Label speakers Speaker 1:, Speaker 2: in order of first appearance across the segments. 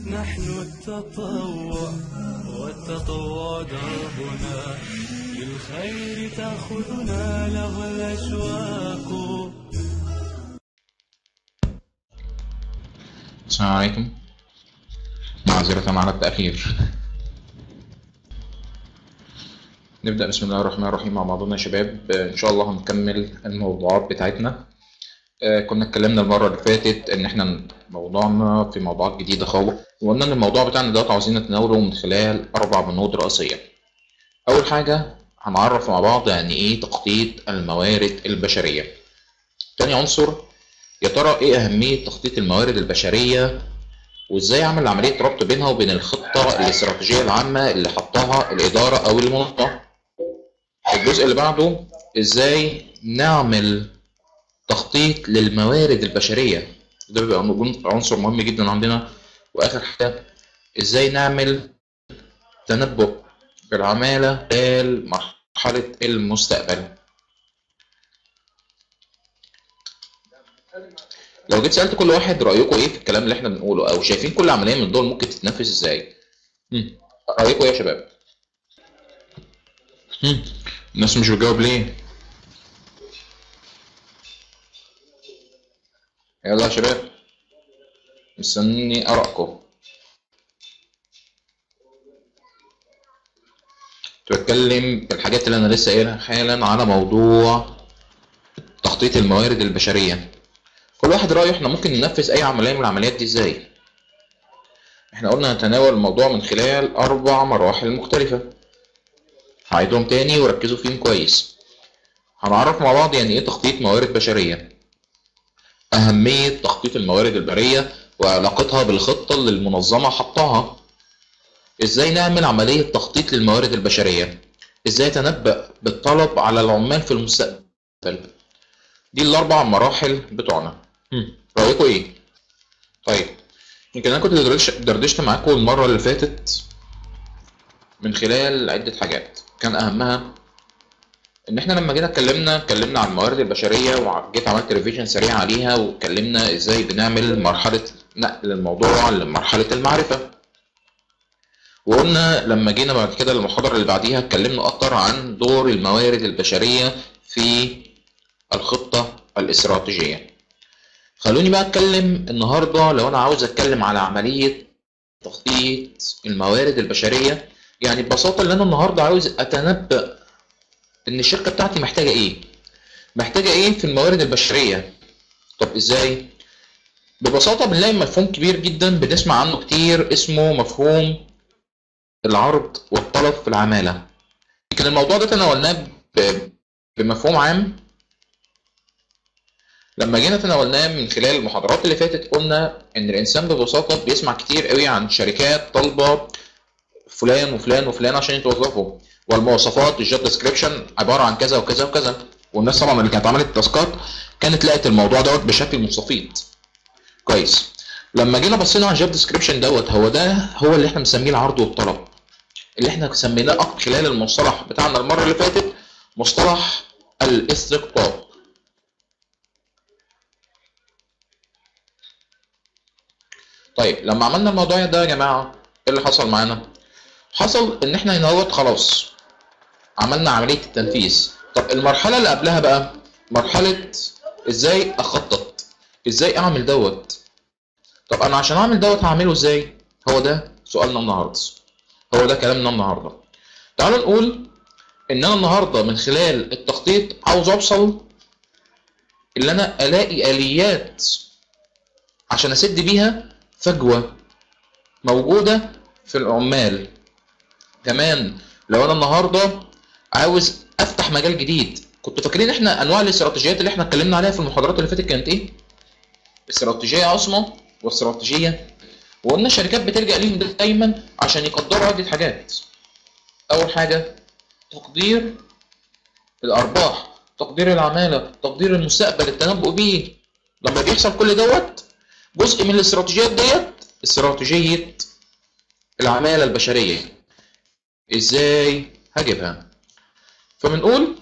Speaker 1: نحن التطوع والتطوع دربنا، للخير تأخذنا له الأشواق.
Speaker 2: السلام عليكم، معذرة على التأخير. نبدأ بسم الله الرحمن الرحيم مع بعضنا يا شباب. إن شاء الله هنكمل الموضوعات بتاعتنا. كنا اتكلمنا المرة اللي فاتت إن إحنا موضوعنا في موضوعات جديدة خالص، وقلنا إن الموضوع بتاعنا ده عاوزين نتناوله من خلال 4 بنود رئيسية. أول حاجة هنعرف مع بعض يعني إيه تخطيط الموارد البشرية. تاني عنصر، يا ترى إيه أهمية تخطيط الموارد البشرية، وإزاي أعمل عملية ربط بينها وبين الخطة الاستراتيجية العامة اللي حطها الإدارة أو المنظمة. الجزء اللي بعده، إزاي نعمل تخطيط للموارد البشرية، ده بيبقى عنصر مهم جدا عندنا. واخر حاجة، ازاي نعمل تنبؤ بالعمالة خلال مرحلة المستقبل. لو جيت سألت كل واحد رأيكم ايه في الكلام اللي احنا بنقوله، او شايفين كل عملية من دول ممكن تتنفذ ازاي؟ رأيكم ايه يا شباب؟ الناس مش بتجاوب ليه؟ يلا يا شباب، مستنيني آرائكم. بتكلم في الحاجات اللي انا لسه قايلها حالا على موضوع تخطيط الموارد البشرية. كل واحد رأيه احنا ممكن ننفذ اي عملية من العمليات دي ازاي. احنا قلنا هنتناول الموضوع من خلال 4 مراحل مختلفة، هعيدهم تاني وركزوا فيهم كويس. هنعرف مع بعض يعني ايه تخطيط موارد بشرية، اهمية تخطيط الموارد البشرية وعلاقتها بالخطة اللي المنظمة حطاها، ازاي نعمل عملية تخطيط للموارد البشرية، ازاي تنبأ بالطلب على العمال في المستقبل. دي ال4 مراحل بتوعنا. رأيكم ايه؟ طيب، يمكن انا كنت دردشت معاكم المرة اللي فاتت من خلال عدة حاجات، كان اهمها ان احنا لما جينا اتكلمنا عن الموارد البشرية، وجيت عملت ريفيجن سريع عليها، واتكلمنا ازاي بنعمل مرحلة نقل الموضوع لمرحلة المعرفة. وقلنا لما جينا بعد كده المحاضرة اللي بعديها اتكلمنا اكتر عن دور الموارد البشرية في الخطة الاستراتيجية. خلوني بقى اتكلم النهاردة، لو انا عاوز اتكلم على عملية تخطيط الموارد البشرية، يعني ببساطة اللي انا النهاردة عاوز اتنبأ ان الشركة بتاعتي محتاجة ايه في الموارد البشرية. طب ازاي؟ ببساطة بنلاقي مفهوم كبير جدا بنسمع عنه كتير، اسمه مفهوم العرض والطلب في العمالة. لكن الموضوع ده تناولناه بمفهوم عام. لما جينا تناولناه من خلال المحاضرات اللي فاتت، قلنا ان الانسان ببساطة بيسمع كتير قوي عن شركات طالبة فلان وفلان وفلان عشان يتوظفوا، والمواصفات الجوب ديسكريبشن عبارة عن كذا وكذا وكذا، والناس طبعا اللي كانت عملت التاسكات كانت لقت الموضوع دوت بشكل مستفيض كويس. لما جينا بصينا على الجوب ديسكريبشن دوت، هو اللي احنا بنسميه العرض والطلب، اللي احنا سميناه خلال المصطلح بتاعنا المرة اللي فاتت مصطلح الاستقطاب. طيب لما عملنا الموضوع ده يا جماعة، ايه اللي حصل معانا؟ حصل ان احنا هنا خلاص عملنا عملية التنفيذ. طب المرحلة اللي قبلها بقى مرحلة ازاي اخطط، ازاي اعمل دوت. طب انا عشان اعمل دوت هعمله ازاي؟ هو ده سؤالنا النهاردة، هو ده كلامنا النهاردة. تعالوا نقول ان انا النهاردة من خلال التخطيط عاوز اوصل ان انا الاقي اليات عشان اسد بيها فجوة موجودة في العمال. كمان لو انا النهاردة عاوز افتح مجال جديد، كنتوا فاكرين احنا انواع الاستراتيجيات اللي احنا اتكلمنا عليها في المحاضرات اللي فاتت كانت ايه؟ استراتيجيه عاصمه واستراتيجيه، وقلنا الشركات بتلجأ ليهم دايما عشان يقدروا عده حاجات. اول حاجه تقدير الارباح، تقدير العماله، تقدير المستقبل، التنبؤ بيه. لما بيحصل كل دوت، جزء من الاستراتيجيات ديت استراتيجيه العماله البشريه، ازاي هجيبها. فبنقول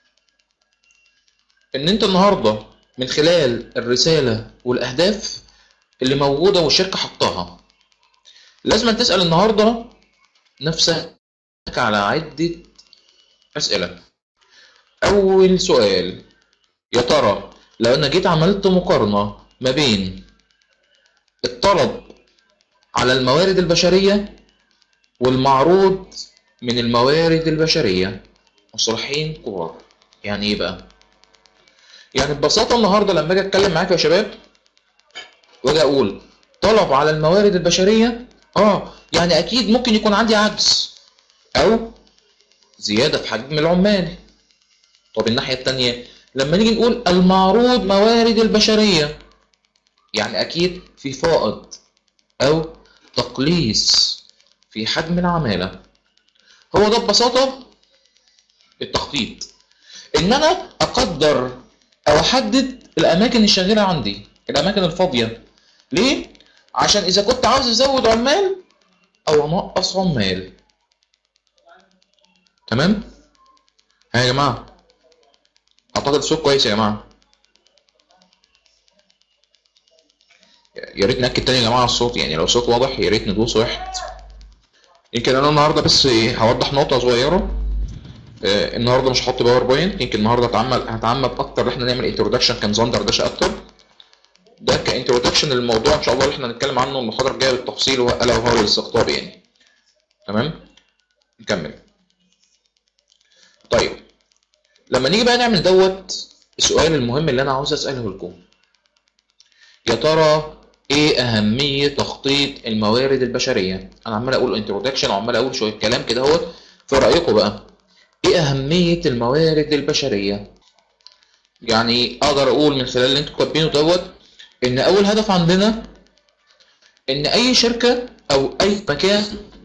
Speaker 2: ان انت النهارده من خلال الرساله والاهداف اللي موجوده والشركه حطاها، لازم تسأل النهارده نفسك على عدة أسئلة. أول سؤال، يا ترى لو أنا جيت عملت مقارنة ما بين الطلب على الموارد البشرية والمعروض من الموارد البشرية، مصطلحين كبار. يعني إيه بقى؟ يعني ببساطة النهارده لما أجي أتكلم معاك يا شباب وأجي أقول طلب على الموارد البشرية، يعني أكيد ممكن يكون عندي عجز أو زيادة في حجم العمال. طب الناحية التانية لما نيجي نقول المعروض موارد البشرية، يعني أكيد في فائض أو تقليص في حجم العمالة. هو ده ببساطة التخطيط، إن أنا أقدر أو أحدد الأماكن الشاغرة عندي، الأماكن الفاضية. ليه؟ عشان إذا كنت عاوز أزود عمال أو أنقص عمال. تمام؟ ها يا جماعة، أعتقد الصوت كويس يا جماعة. يا ريت نأكد تاني يا جماعة الصوت، يعني لو الصوت واضح يا ريت ندوس واحد. يمكن أنا النهاردة بس هوضح نقطة صغيرة. النهارده مش هحط باوربوينت، يمكن النهارده هتعمد أكتر إن احنا نعمل انترودكشن كنظام دردشة أكتر. ده كانترودكشن للموضوع إن شاء الله اللي احنا هنتكلم عنه المحاضرة الجاية بالتفصيل، ألا وهو الاستقطاب يعني. تمام؟ نكمل. طيب لما نيجي بقى نعمل السؤال المهم اللي أنا عاوز أسأله لكم، يا ترى ايه اهميه تخطيط الموارد البشريه؟ انا عمال اقول انترودكشن وعمال اقول شويه كلام كده اهوت. في رايكم بقى ايه اهميه الموارد البشريه؟ يعني اقدر اقول من خلال اللي انتوا كاتبينه ان اول هدف عندنا ان اي شركه او اي مكان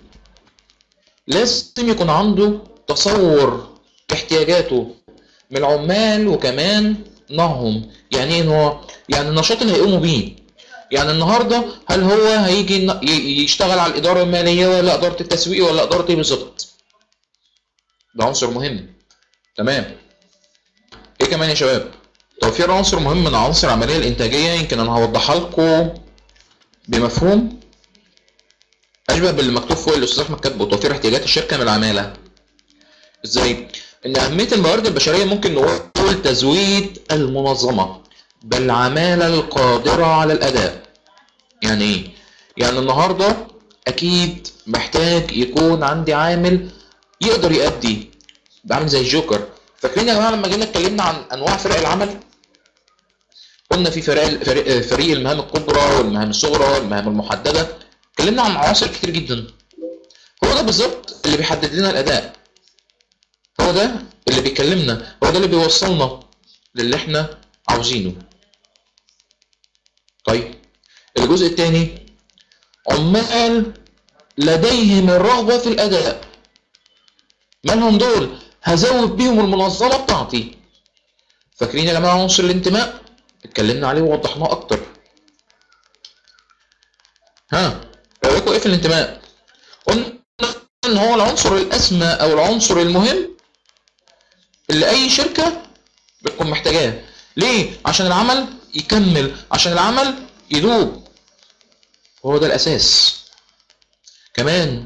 Speaker 2: لازم يكون عنده تصور احتياجاته من العمال وكمان نوعهم. يعني ايه نوع؟ يعني النشاط اللي هيقوموا بيه. يعني النهارده هل هو هيجي يشتغل على الاداره الماليه ولا اداره التسويق ولا اداره ايه بالظبط؟ ده عنصر مهم. تمام. ايه كمان يا شباب؟ توفير عنصر مهم من عناصر العمليه الانتاجيه، يمكن انا هوضحها لكم بمفهوم اشبه باللي مكتوب فوق اللي الاستاذ احمد كاتبه. توفير احتياجات الشركه من العماله. ازاي؟ ان اهميه الموارد البشريه ممكن نقول تزويد المنظمه بالعماله القادره على الاداء. يعني ايه؟ يعني النهارده اكيد محتاج يكون عندي عامل يقدر يأدي، عامل زي الجوكر. فاكرين يا جماعه لما جينا اتكلمنا عن انواع فرق العمل؟ قلنا في فريق المهام الكبرى والمهام الصغرى والمهام المحدده. اتكلمنا عن عناصر كتير جدا. هو ده بالظبط اللي بيحدد لنا الاداء، هو ده اللي بيكلمنا، هو ده اللي بيوصلنا للي احنا عاوزينه. طيب الجزء الثاني، عمال لديهم الرغبة في الأداء. مالهم دول؟ هزود بيهم المنظمة بتاعتي. فاكرين يا جماعة عنصر الانتماء؟ اتكلمنا عليه ووضحناه أكتر. رأيكم إيه في الانتماء؟ قلنا إن هو العنصر الأسمى أو العنصر المهم اللي أي شركة بتكون محتاجاه. ليه؟ عشان العمل يكمل، عشان العمل يدوب. وهو ده الأساس. كمان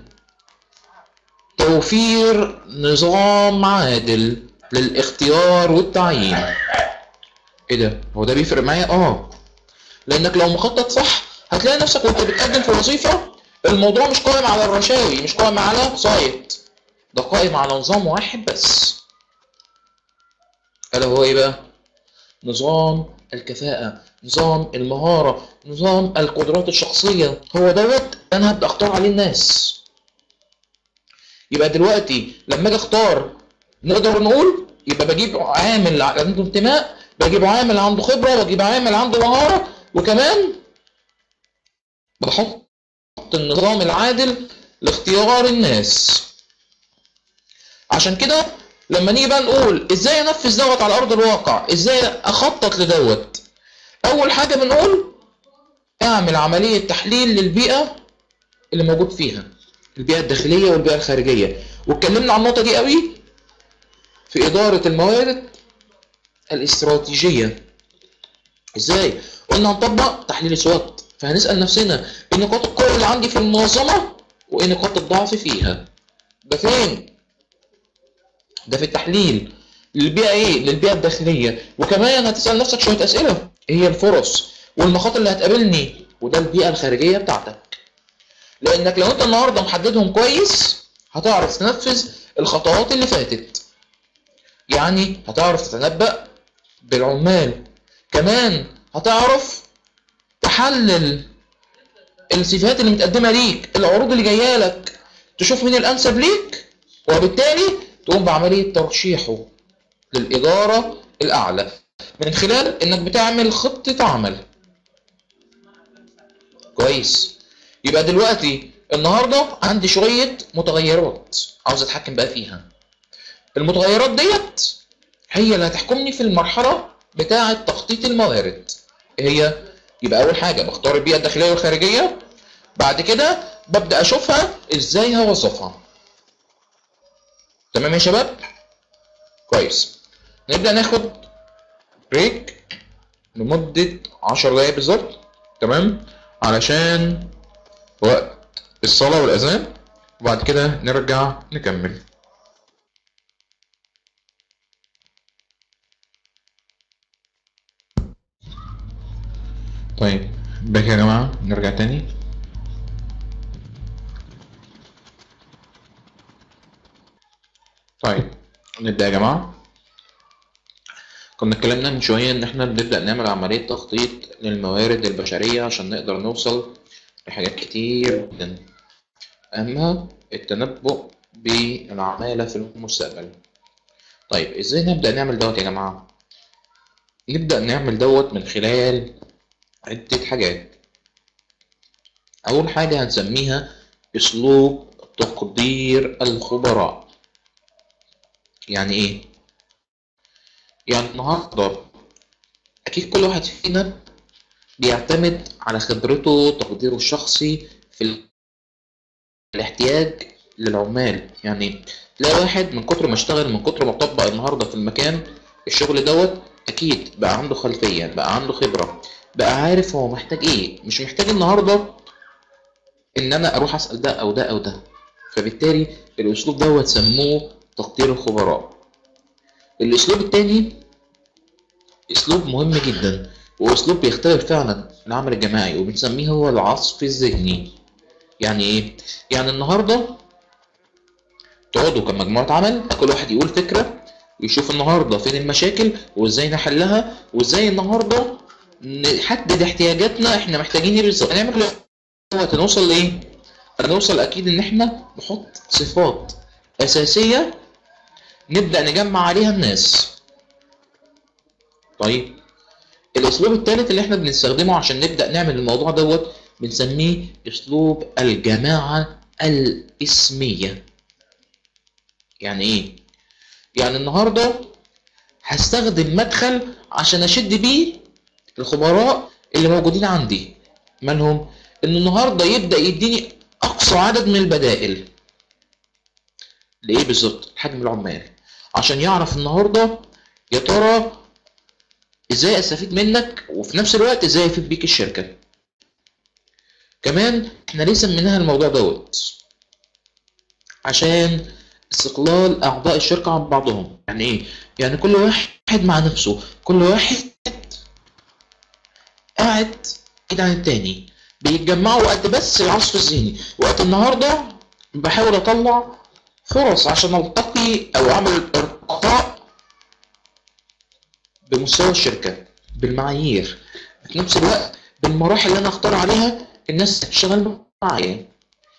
Speaker 2: توفير نظام عادل للاختيار والتعيين. ايه ده؟ هو ده بيفرق معايا؟ لانك لو مخطط صح هتلاقي نفسك وانت بتقدم في وظيفه الموضوع مش قائم على الرشاوي، مش قائم على سايت، ده قائم على نظام واحد بس، الا هو ايه بقى؟ نظام الكفاءه، نظام المهاره، نظام القدرات الشخصيه. هو انا هبدا اختار عليه الناس. يبقى دلوقتي لما اجي اختار نقدر نقول يبقى بجيب عامل عنده انتماء، بجيب عامل عنده خبره، بجيب عامل عنده مهاره، وكمان بحط النظام العادل لاختيار الناس. عشان كده لما نيجي بقى نقول ازاي انفذ على ارض الواقع، ازاي اخطط اول حاجه بنقول اعمل عمليه تحليل للبيئه اللي موجود فيها، البيئه الداخليه والبيئه الخارجيه. واتكلمنا عن النقطه دي قوي في اداره الموارد الاستراتيجيه. ازاي؟ قلنا هنطبق تحليل سوات، فهنسأل نفسنا ايه نقاط القوة اللي عندي في المنظمة وايه نقاط الضعف فيها. ده فين؟ ده في التحليل للبيئة ايه؟ للبيئة الداخلية. وكمان هتسأل نفسك شوية أسئلة، ايه هي الفرص والمخاطر اللي هتقابلني، وده البيئة الخارجية بتاعتك. لأنك لو أنت النهاردة محددهم كويس هتعرف تنفذ الخطوات اللي فاتت. يعني هتعرف تتنبأ بالعمال، كمان هتعرف تحلل السيفيهات اللي متقدمة ليك، العروض اللي جاية لك، تشوف مين الأنسب ليك، وبالتالي تقوم بعملية ترشيحه للإدارة الأعلى من خلال إنك بتعمل خطة عمل. كويس. يبقى دلوقتي النهاردة عندي شوية متغيرات عاوز أتحكم بقى فيها. المتغيرات ديت هي اللي هتحكمني في المرحلة بتاعة تخطيط الموارد. هي يبقى أول حاجة بختار البيئة الداخلية والخارجية، بعد كده ببدأ أشوفها إزاي هوظفها. تمام يا شباب؟ كويس. نبدأ ناخد بريك لمدة 10 دقايق بالظبط، تمام؟ علشان وقت الصلاة والأذان، وبعد كده نرجع نكمل. طيب باك يا جماعة، نرجع تاني. طيب نبدأ يا جماعة. كنا اتكلمنا من شوية إن إحنا بنبدأ نعمل عملية تخطيط للموارد البشرية عشان نقدر نوصل لحاجات كتير جدا، أهمها التنبؤ بالعمالة في المستقبل. طيب إزاي نبدأ نعمل دوت يا جماعة؟ نبدأ نعمل دوت من خلال عدة حاجات. أول حاجة هنسميها أسلوب تقدير الخبراء. يعني إيه؟ يعني النهاردة أكيد كل واحد فينا بيعتمد على خبرته وتقديره الشخصي في الاحتياج للعمال. يعني تلاقي واحد من كتر ما اشتغل، من كتر ما طبق النهارده في المكان الشغل دوت، أكيد بقى عنده خلفية، بقى عنده خبرة، بقى عارف هو محتاج إيه. مش محتاج النهارده إن أنا أروح أسأل ده أو ده أو ده. فبالتالي الأسلوب دوت سموه تقدير الخبراء. الأسلوب التاني أسلوب مهم جدا، وأسلوب بيختلف فعلا العمل الجماعي، وبنسميه هو العصف الذهني. يعني إيه؟ يعني النهاردة تقعدوا كمجموعة عمل، كل واحد يقول فكرة ويشوف النهاردة فين المشاكل وإزاي نحلها، وإزاي النهاردة نحدد احتياجاتنا، إحنا محتاجين إيه بالظبط، هنعمل إيه، هنوصل لإيه؟ هنوصل أكيد إن إحنا نحط صفات أساسية نبدأ نجمع عليها الناس. طيب الاسلوب الثالث اللي احنا بنستخدمه عشان نبدأ نعمل الموضوع دوت بنسميه اسلوب الجماعة الاسمية. يعني ايه؟ يعني النهاردة هستخدم مدخل عشان اشد بيه الخبراء اللي موجودين عندي. مالهم؟ ان النهاردة يبدأ يديني اقصى عدد من البدائل. لايه بالظبط؟ حجم العمال، عشان يعرف النهاردة يا ترى ازاي استفيد منك، وفي نفس الوقت ازاي افيد بيك الشركة. كمان احنا ليه سميناها الموضوع دوت؟ عشان استقلال اعضاء الشركة عن بعضهم. يعني ايه؟ يعني كل واحد مع نفسه، كل واحد قاعد كده عن التاني، بيتجمعوا وقت بس العصف الذهني. وقت النهاردة بحاول اطلع فرص عشان التقي او اعمل ارتقاء بمستوى الشركة، بالمعايير، في نفس الوقت بالمراحل اللي انا اختار عليها الناس تشتغل معايا.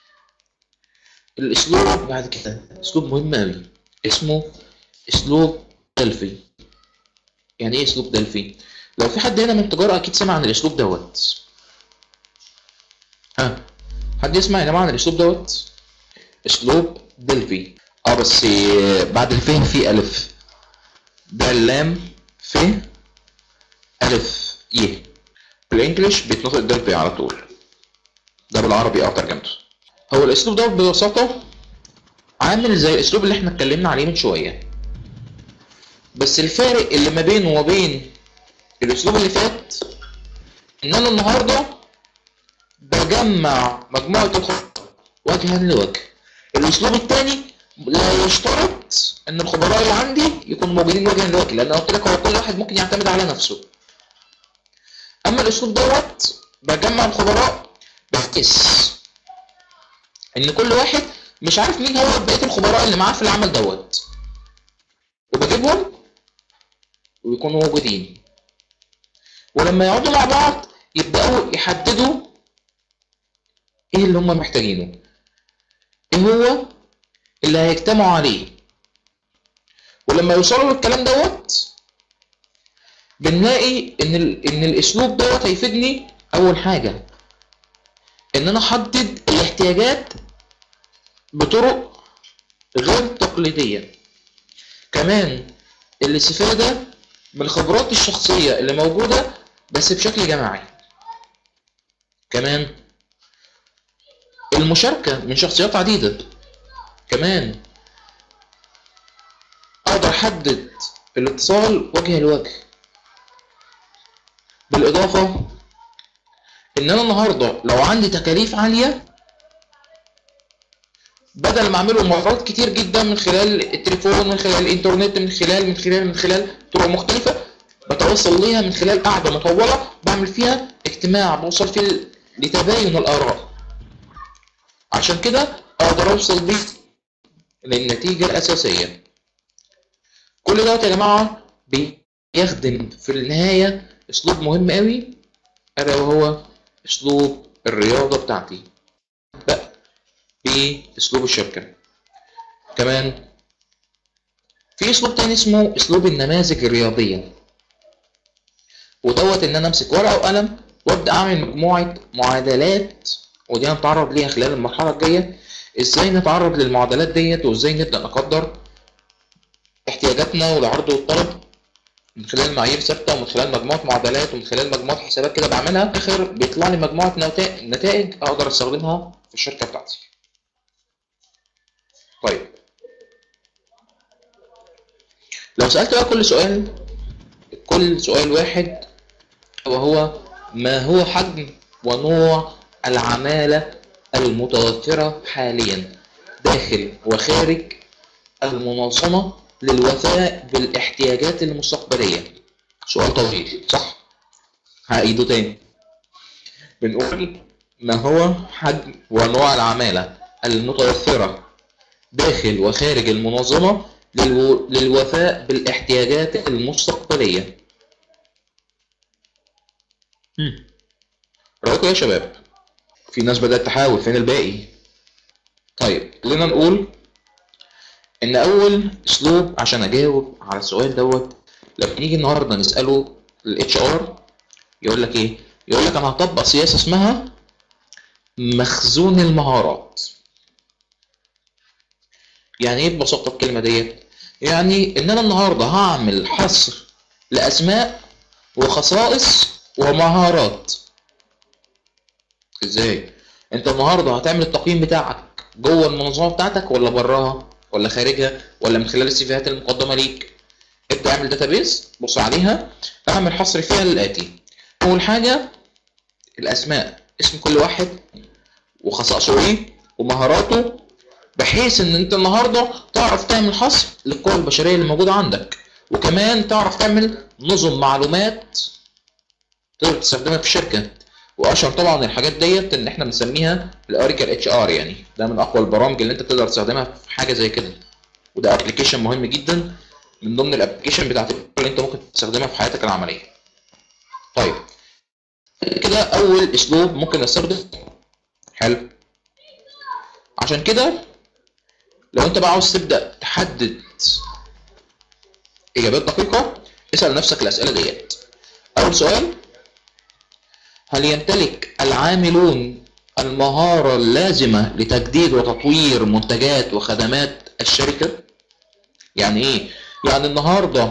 Speaker 2: الاسلوب بعد كده اسلوب مهم قوي اسمه اسلوب دلفي. يعني ايه اسلوب دلفي؟ لو في حد هنا من التجارة اكيد سمع عن الاسلوب دوت. حد يسمع يا جماعة عن الاسلوب دوت؟ اسلوب دلفي. بس بعد الفهم في الف، ده اللام ف الف ي. بالانجلش بيتنطق دلفي على طول، ده بالعربي ترجمته. هو الاسلوب دوت ببساطة عامل زي الاسلوب اللي احنا اتكلمنا عليه من شوية، بس الفارق اللي ما بينه وبين الاسلوب اللي فات ان انا النهارده بجمع مجموعة الخبراء وجها لوجه. الاسلوب الثاني لا يشترط ان الخبراء اللي عندي يكونوا موجودين وجها لوجه، لان قلت لك هو كل واحد ممكن يعتمد على نفسه. اما الاسلوب دوت بجمع الخبراء بحيث ان كل واحد مش عارف مين هو بقيه الخبراء اللي معاه في العمل دوت، وبجيبهم ويكونوا موجودين، ولما يقعدوا مع بعض يبداوا يحددوا ايه اللي هم محتاجينه، ايه هو اللي هيجتمعوا عليه. ولما يوصلوا للكلام دوت بنلاقي ان الاسلوب دوت هيفيدني. اول حاجه ان انا احدد الاحتياجات بطرق غير تقليديه، كمان الاستفاده من الخبرات الشخصيه اللي موجوده بس بشكل جماعي، كمان المشاركه من شخصيات عديده، كمان اقدر احدد الاتصال وجه لوجه. بالاضافه ان انا النهارده لو عندي تكاليف عاليه، بدل ما اعمله مرات كتير جدا من خلال التليفون، من خلال الانترنت، من خلال طرق مختلفه، بتوصل ليها من خلال قعده مطوله بعمل فيها اجتماع بوصل فيه لتباين الاراء. عشان كده اقدر اوصل بيه للنتيجه الاساسيه. كل دوت يا جماعه بيخدم في النهايه اسلوب مهم قوي، الا وهو اسلوب الرياضه بتاعتي بقى باسلوب الشركه. كمان في اسلوب تاني اسمه اسلوب النماذج الرياضيه، ودوت ان انا امسك ورقه وقلم وابدا اعمل مجموعه معادلات، ودي هنتعرض ليها خلال المرحله الجايه. ازاي نتعرض للمعادلات ديت، وازاي نبدا نقدر احتياجاتنا والعرض والطلب من خلال معايير ثابته، ومن خلال مجموعه معادلات، ومن خلال مجموعه حسابات كده بعملها، في الاخر بيطلع لي مجموعه نتائج اقدر استخدمها في الشركه بتاعتي. طيب لو سالت بقى كل سؤال واحد، وهو ما هو حجم ونوع العمالة المتوفرة حاليا داخل وخارج المنظمة للوفاء بالاحتياجات المستقبلية؟ سؤال طويل صح؟ هعيده تاني. بنقول ما هو حجم ونوع العمالة المتوفرة داخل وخارج المنظمة للوفاء بالاحتياجات المستقبلية. رأيكم يا شباب؟ في ناس بدأت تحاول، فين الباقي؟ طيب خلينا نقول ان اول اسلوب عشان اجاوب على السؤال دوت، لما نيجي النهارده نساله الاتش ار يقول لك ايه؟ يقول لك انا هطبق سياسه اسمها مخزون المهارات. يعني ايه ببساطه الكلمه ديت؟ يعني ان انا النهارده هعمل حصر لاسماء وخصائص ومهارات. ازاي؟ انت النهارده هتعمل التقييم بتاعك جوه المنظمه بتاعتك ولا براها ولا خارجها ولا من خلال السيفيهات المقدمه ليك؟ ابدا اعمل داتابيز، بص عليها، اعمل حصر فيها للاتي. اول حاجه الاسماء، اسم كل واحد وخصائصه ايه ومهاراته، بحيث ان انت النهارده تعرف تعمل حصر للقوى البشريه اللي موجوده عندك، وكمان تعرف تعمل نظم معلومات تقدر تستخدمها في الشركه. واشهر طبعا الحاجات ديت ان احنا بنسميها الاوريكل اتش ار، يعني ده من اقوى البرامج اللي انت تقدر تستخدمها في حاجه زي كده، وده ابلكيشن مهم جدا من ضمن الابلكيشن بتاعت اللي انت ممكن تستخدمها في حياتك العمليه. طيب كده اول اسلوب ممكن نستخدم. حلو. عشان كده لو انت بقى عاوز تبدا تحدد اجابات دقيقه، اسال نفسك الاسئله ديت. اول سؤال: هل يمتلك العاملون المهارة اللازمة لتجديد وتطوير منتجات وخدمات الشركة؟ يعني ايه؟ يعني النهاردة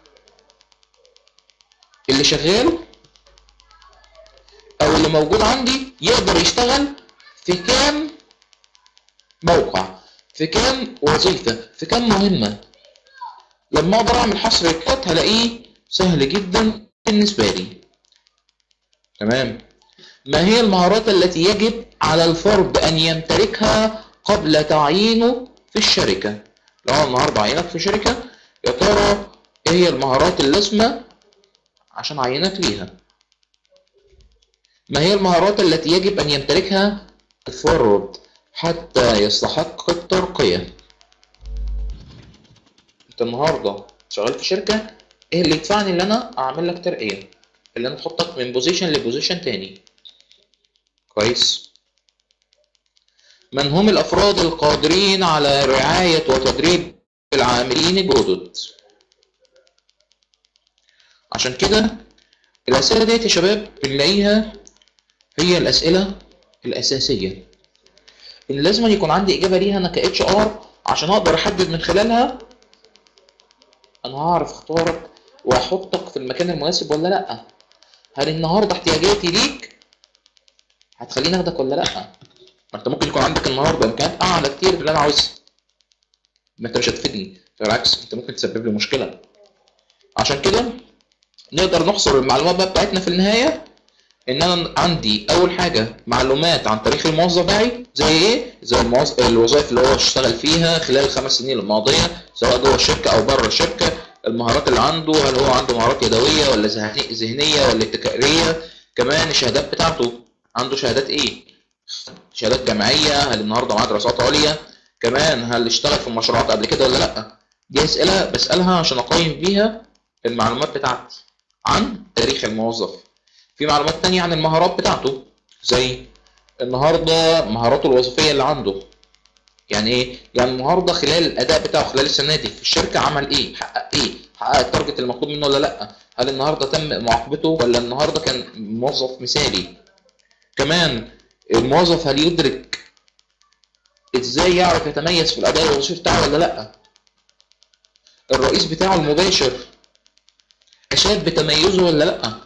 Speaker 2: اللي شغال او اللي موجود عندي يقدر يشتغل في كام موقع، في كام وظيفة، في كام مهمة. لما اقدر اعمل حصر الكات هلاقيه سهل جدا بالنسبة لي. تمام. ما هي المهارات التي يجب على الفرد أن يمتلكها قبل تعيينه في الشركة؟ لو أنا النهاردة عينك في شركة، يا ترى إيه هي المهارات اللازمة عشان أعينك ليها؟ ما هي المهارات التي يجب أن يمتلكها الفرد حتى يستحق الترقية؟ أنت النهاردة شغال في شركة، إيه اللي يدفعني إن أنا أعمل لك ترقية؟ اللي أنا أحطك من بوزيشن لبوزيشن تاني. كويس. من هم الأفراد القادرين على رعاية وتدريب العاملين الجدد؟ عشان كده الأسئلة ديت يا شباب بنلاقيها هي الأسئلة الأساسية اللي لازم يكون عندي إجابة ليها أنا كاتش ار، عشان أقدر أحدد من خلالها أنا هعرف أختارك وأحطك في المكان المناسب ولا لأ. هل النهاردة احتياجاتي ليك هتخليني أخدك ولا لأ؟ ما أنت ممكن يكون عندك النهاردة إمكانيات أعلى كتير من اللي أنا عاوزها، ما أنت مش هتفيدني، بالعكس أنت ممكن تسبب لي مشكلة. عشان كده نقدر نحصر المعلومات بقى بتاعتنا في النهاية ان انا عندي اول حاجه معلومات عن تاريخ الموظف بتاعي، زي ايه؟ زي الوظائف اللي هو اشتغل فيها خلال ال5 سنين الماضيه سواء جوه الشركه او بره الشركه، المهارات اللي عنده، هل هو عنده مهارات يدويه ولا ذهنيه ولا ابتكاريه، كمان الشهادات بتاعته، عنده شهادات ايه؟ شهادات جامعيه، هل النهارده معاه دراسات عليا، كمان هل اشتغل في مشروعات قبل كده ولا لا. دي اسئله بسالها عشان اقيم بيها المعلومات بتاعتي عن تاريخ الموظف. في معلومات تانية عن المهارات بتاعته، زي النهارده مهاراته الوظيفية اللي عنده. يعني ايه؟ يعني النهارده خلال الأداء بتاعه خلال السنة دي في الشركة عمل ايه؟ حقق ايه؟ حقق التارجت المطلوب منه ولا لأ؟ هل النهارده تم معاقبته ولا النهارده كان موظف مثالي؟ كمان الموظف هل يدرك ازاي يعرف يتميز في الأداء الوظيفي بتاعه ولا لأ؟ الرئيس بتاعه المباشر أشاد بتميزه ولا لأ؟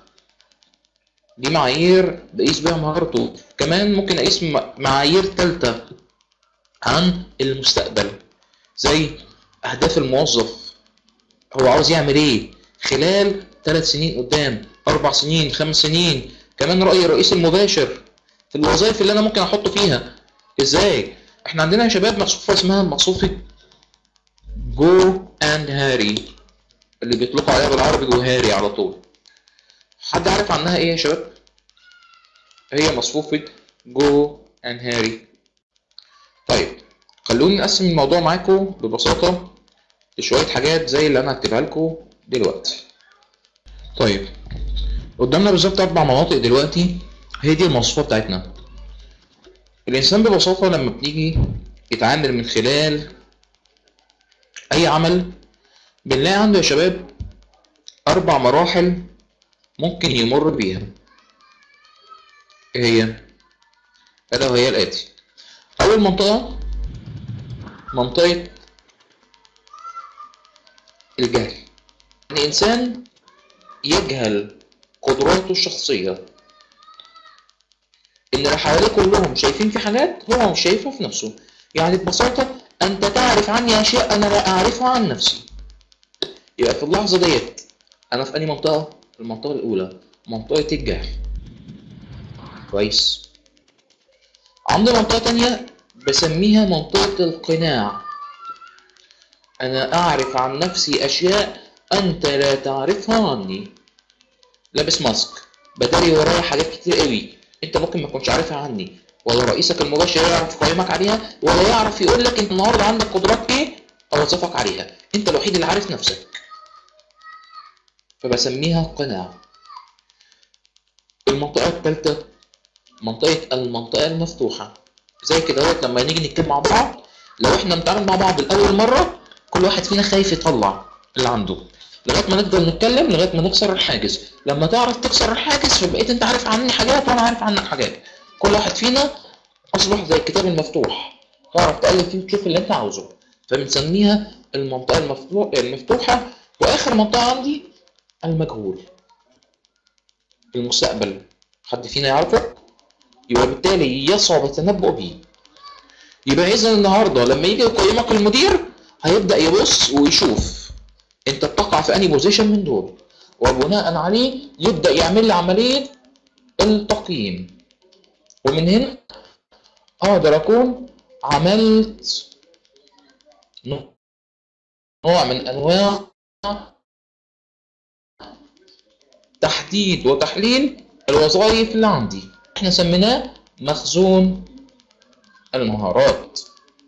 Speaker 2: دي معايير بقيس بيها مهارته. كمان ممكن اقيس معايير تالتة عن المستقبل، زي اهداف الموظف، هو عاوز يعمل ايه خلال 3 سنين قدام، 4 سنين، 5 سنين. كمان رأي الرئيس المباشر في الوظائف اللي انا ممكن احطه فيها. ازاي؟ احنا عندنا يا شباب مصفوفة اسمها مصفوفة جو اند هاري، اللي بيطلقوا عليها بالعربي جو هاري على طول. حد عارف عنها ايه يا شباب؟ هي مصفوفة جو اند هاري. طيب خلوني نقسم الموضوع معاكم ببساطة لشوية حاجات زي اللي انا هكتبها لكم دلوقتي. طيب قدامنا بالظبط 4 مناطق دلوقتي، هي دي المواصفات بتاعتنا. الانسان ببساطة لما بنيجي يتعامل من خلال اي عمل بنلاقي عنده يا شباب 4 مراحل ممكن يمر بيها. ايه هي؟ ألا وهي الآتي. أول منطقة منطقة الجهل. الإنسان يجهل قدراته الشخصية، إن اللي حواليه كلهم شايفين في حاجات هو مش شايفها في نفسه. يعني ببساطة أنت تعرف عني أشياء أنا لا أعرفها عن نفسي. يبقى في اللحظة ديت أنا في أي منطقة؟ المنطقة الأولى، منطقة الجهل. كويس. عندي منطقة تانية بسميها منطقة القناع. أنا أعرف عن نفسي أشياء أنت لا تعرفها عني. لابس ماسك بداري ورايا حاجات كتير قوي أنت ممكن ما تكونش عارفها عني، ولا رئيسك المباشر يعرف يقيمك عليها، ولا يعرف يقول لك أنت النهارده عندك قدرات إيه أو يوظفك عليها. أنت الوحيد اللي عارف نفسك. فبسميها قناع. المنطقة الثالثة المنطقة المفتوحة. زي كده لما نيجي نتكلم مع بعض، لو احنا بنتعامل مع بعض لأول مرة كل واحد فينا خايف يطلع اللي عنده لغاية ما نفضل نتكلم لغاية ما نكسر الحاجز. لما تعرف تكسر الحاجز فبقيت انت عارف عني حاجات وانا عارف عنك حاجات. كل واحد فينا اصبح زي الكتاب المفتوح، تعرف تقلب فيه وتشوف اللي انت عاوزه. فبنسميها المنطقة المفتوحة. واخر منطقة عندي المجهول، المستقبل. حد فينا يعرفه؟ يبقى بالتالي يصعب التنبؤ بيه. يبقى اذا النهارده لما يجي يقيمك المدير هيبدأ يبص ويشوف انت بتقع في انهي بوزيشن من دول، وبناء عليه يبدأ يعمل لي عملية التقييم، ومن هنا اقدر اكون عملت نوع من انواع تحديد وتحليل الوظائف اللي عندي، احنا سميناه مخزون المهارات.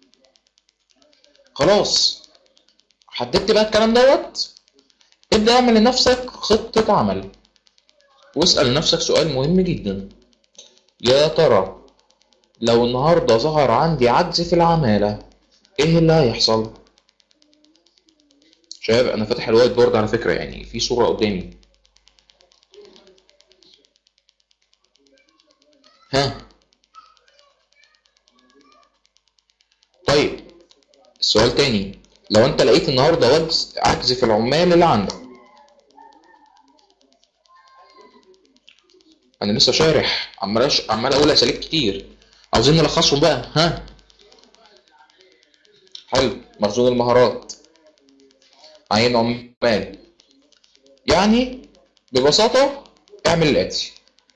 Speaker 2: خلاص حددت بقى الكلام دوت، ابدأ اعمل لنفسك خطة عمل واسأل نفسك سؤال مهم جدا: يا ترى لو النهارده ظهر عندي عجز في العمالة ايه اللي هيحصل؟ شباب انا فاتح الوايت بورد على فكرة، يعني في صورة قدامي. ها طيب السؤال تاني: لو انت لقيت النهارده عجز في العمال اللي عندك، انا لسه شارح عمال اقول اساليب كتير، عاوزين نلخصهم بقى. ها حلو، مخزون المهارات، عين عمال، يعني ببساطة اعمل الآتي: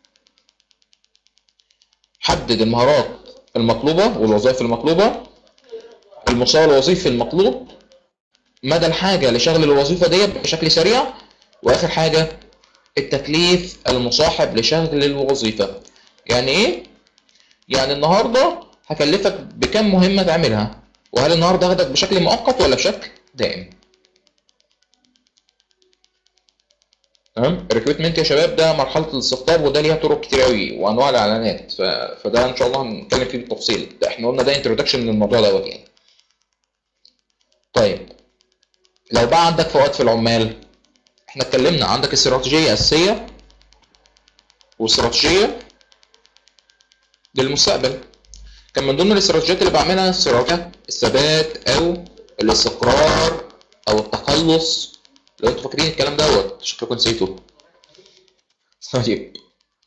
Speaker 2: حدد المهارات المطلوبة والوظائف المطلوبة، المستوى الوظيفي المطلوب، مدى الحاجة لشغل الوظيفة دي بشكل سريع، وآخر حاجة التكليف المصاحب لشغل الوظيفة. يعني إيه؟ يعني النهاردة هكلفك بكم مهمة تعملها، وهل النهاردة هاخدك بشكل مؤقت ولا بشكل دائم؟ تمام. الريكروتمنت يا شباب ده مرحله الاستقطاب، وده ليها طرق كتير قوي وانواع الاعلانات، فده ان شاء الله هنتكلم فيه بالتفصيل، ده احنا قلنا ده انتروداكشن للموضوع دوت يعني. طيب لو بقى عندك فوائد في العمال، احنا اتكلمنا عندك استراتيجيه اساسيه واستراتيجيه للمستقبل. كان من ضمن الاستراتيجيات اللي بعملها استراتيجيه الثبات او الاستقرار او التخلص، لو انتوا فاكرين الكلام دوت شكلكم نسيتوه. طيب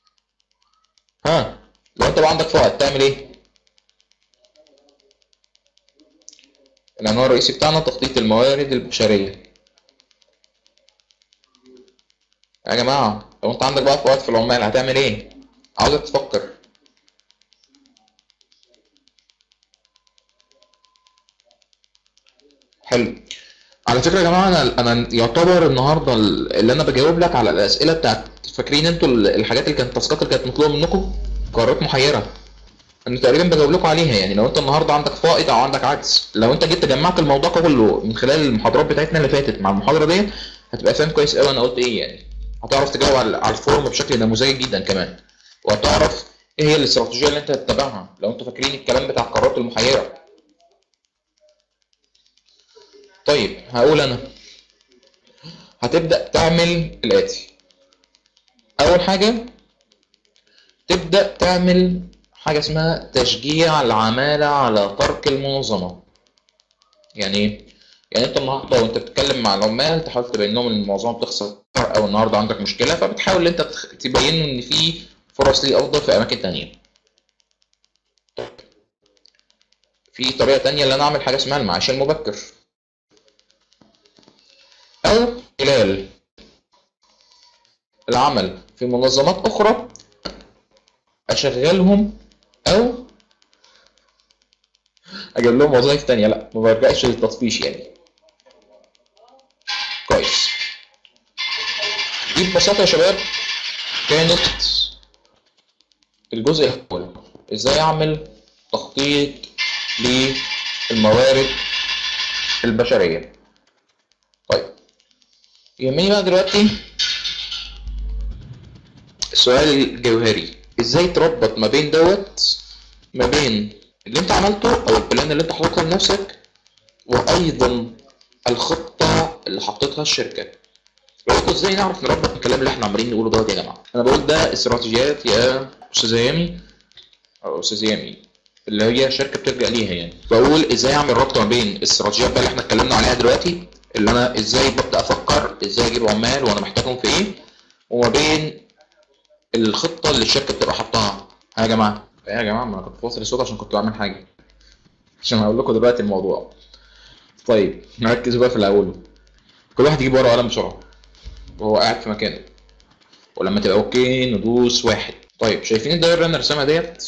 Speaker 2: ها لو انت بقى عندك فوائد تعمل ايه؟ العنوان الرئيسي بتاعنا تخطيط الموارد البشرية. يا جماعة لو انت عندك بقى فوائد في العمال هتعمل ايه؟ عاوزك تفكر. حلو. على فكرة يا جماعة انا يعتبر النهاردة اللي انا بجاوب لك على الاسئلة بتاعت، فاكرين انتوا الحاجات اللي كانت التاسكات اللي كانت مطلوبة منكم، قرارات محيرة، انا تقريبا بجاوب لكم عليها. يعني لو انت النهارده عندك فائض او عندك عجز، لو انت جيت جمعت الموضوع كله من خلال المحاضرات بتاعتنا اللي فاتت مع المحاضره دي، هتبقى فاهم كويس قوي انا قلت ايه. يعني هتعرف تجاوب على الفورم بشكل نموذجي جدا كمان، وهتعرف ايه هي الاستراتيجيه اللي انت هتتبعها لو انتوا فاكرين الكلام بتاع القرارات المحيره. طيب هقول انا هتبدا تعمل الاتي: اول حاجه تبدا تعمل حاجه اسمها تشجيع العماله على ترك المنظمه. يعني ايه؟ يعني انت النهارده وانت بتتكلم مع العمال تحاول تبين لهم ان المنظمه بتخسر او النهارده عندك مشكله، فبتحاول انت تبين ان في فرص ليه افضل في اماكن تانية. في طريقه تانية اللي انا اعمل حاجه اسمها المعاش المبكر، او خلال العمل في منظمات اخرى اشغلهم او اجيب لهم وظائف تانية. لا ما برجعش للتطفيش يعني. كويس. دي ببساطه يا شباب كانت الجزء الاول: ازاي اعمل تخطيط للموارد البشريه. طيب يهمني بقى دلوقتي السؤال الجوهري: ازاي تربط ما بين ما بين اللي انت عملته او البلان اللي انت حاططها لنفسك، وايضا الخطه اللي حطتها الشركه. رأيكم ازاي نعرف نربط الكلام اللي احنا عمالين نقوله دوت يا جماعه؟ انا بقول ده استراتيجيات يا استاذ يامي او استاذ يامي اللي هي شركه بتلجأ ليها. يعني بقول ازاي اعمل ربط ما بين الاستراتيجيات بقى اللي احنا اتكلمنا عليها دلوقتي، اللي انا ازاي ببدا افكر ازاي اجيب عمال وانا محتاجهم في ايه، وما بين الخطه اللي الشركه بتبقى حاطاها. يا جماعه يا جماعه ما انا كنت فاصل الصوت عشان كنت بعمل حاجه، عشان هقول لكم دلوقتي الموضوع. طيب نركز بقى في الاول. كل واحد يجيب ورقه وقلم بسرعه وهو قاعد في مكانه، ولما تبقى اوكي ندوس واحد. طيب شايفين الدوائر اللي انا رسمها ديت؟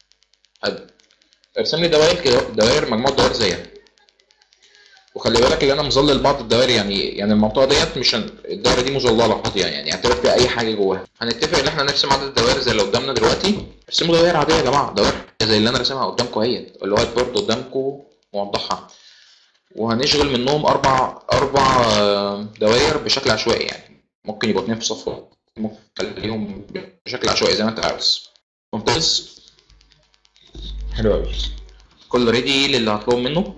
Speaker 2: ارسم لي دوائر كده، دوائر، مجموعه دوائر زيها. وخلي بالك ان انا مظلل بعض الدوائر، يعني المنطقه ديت مش الدايره دي مظلله فاضيه، يعني اعتبر فيها اي حاجه جواها. هنتفق ان احنا نرسم عدد الدوائر زي اللي قدامنا دلوقتي. ارسموا دوائر عاديه يا جماعه، دوائر زي اللي انا راسمها قدامكم اهي، الوايت بورد قدامكم موضحها. وهنشغل منهم اربع دوائر بشكل عشوائي، يعني ممكن يبقوا 2 في صف واحد، ممكن تخليهم بشكل عشوائي زي ما انت عاوز. ممتاز، حلو قوي. كل ريدي للي هطلبه منه.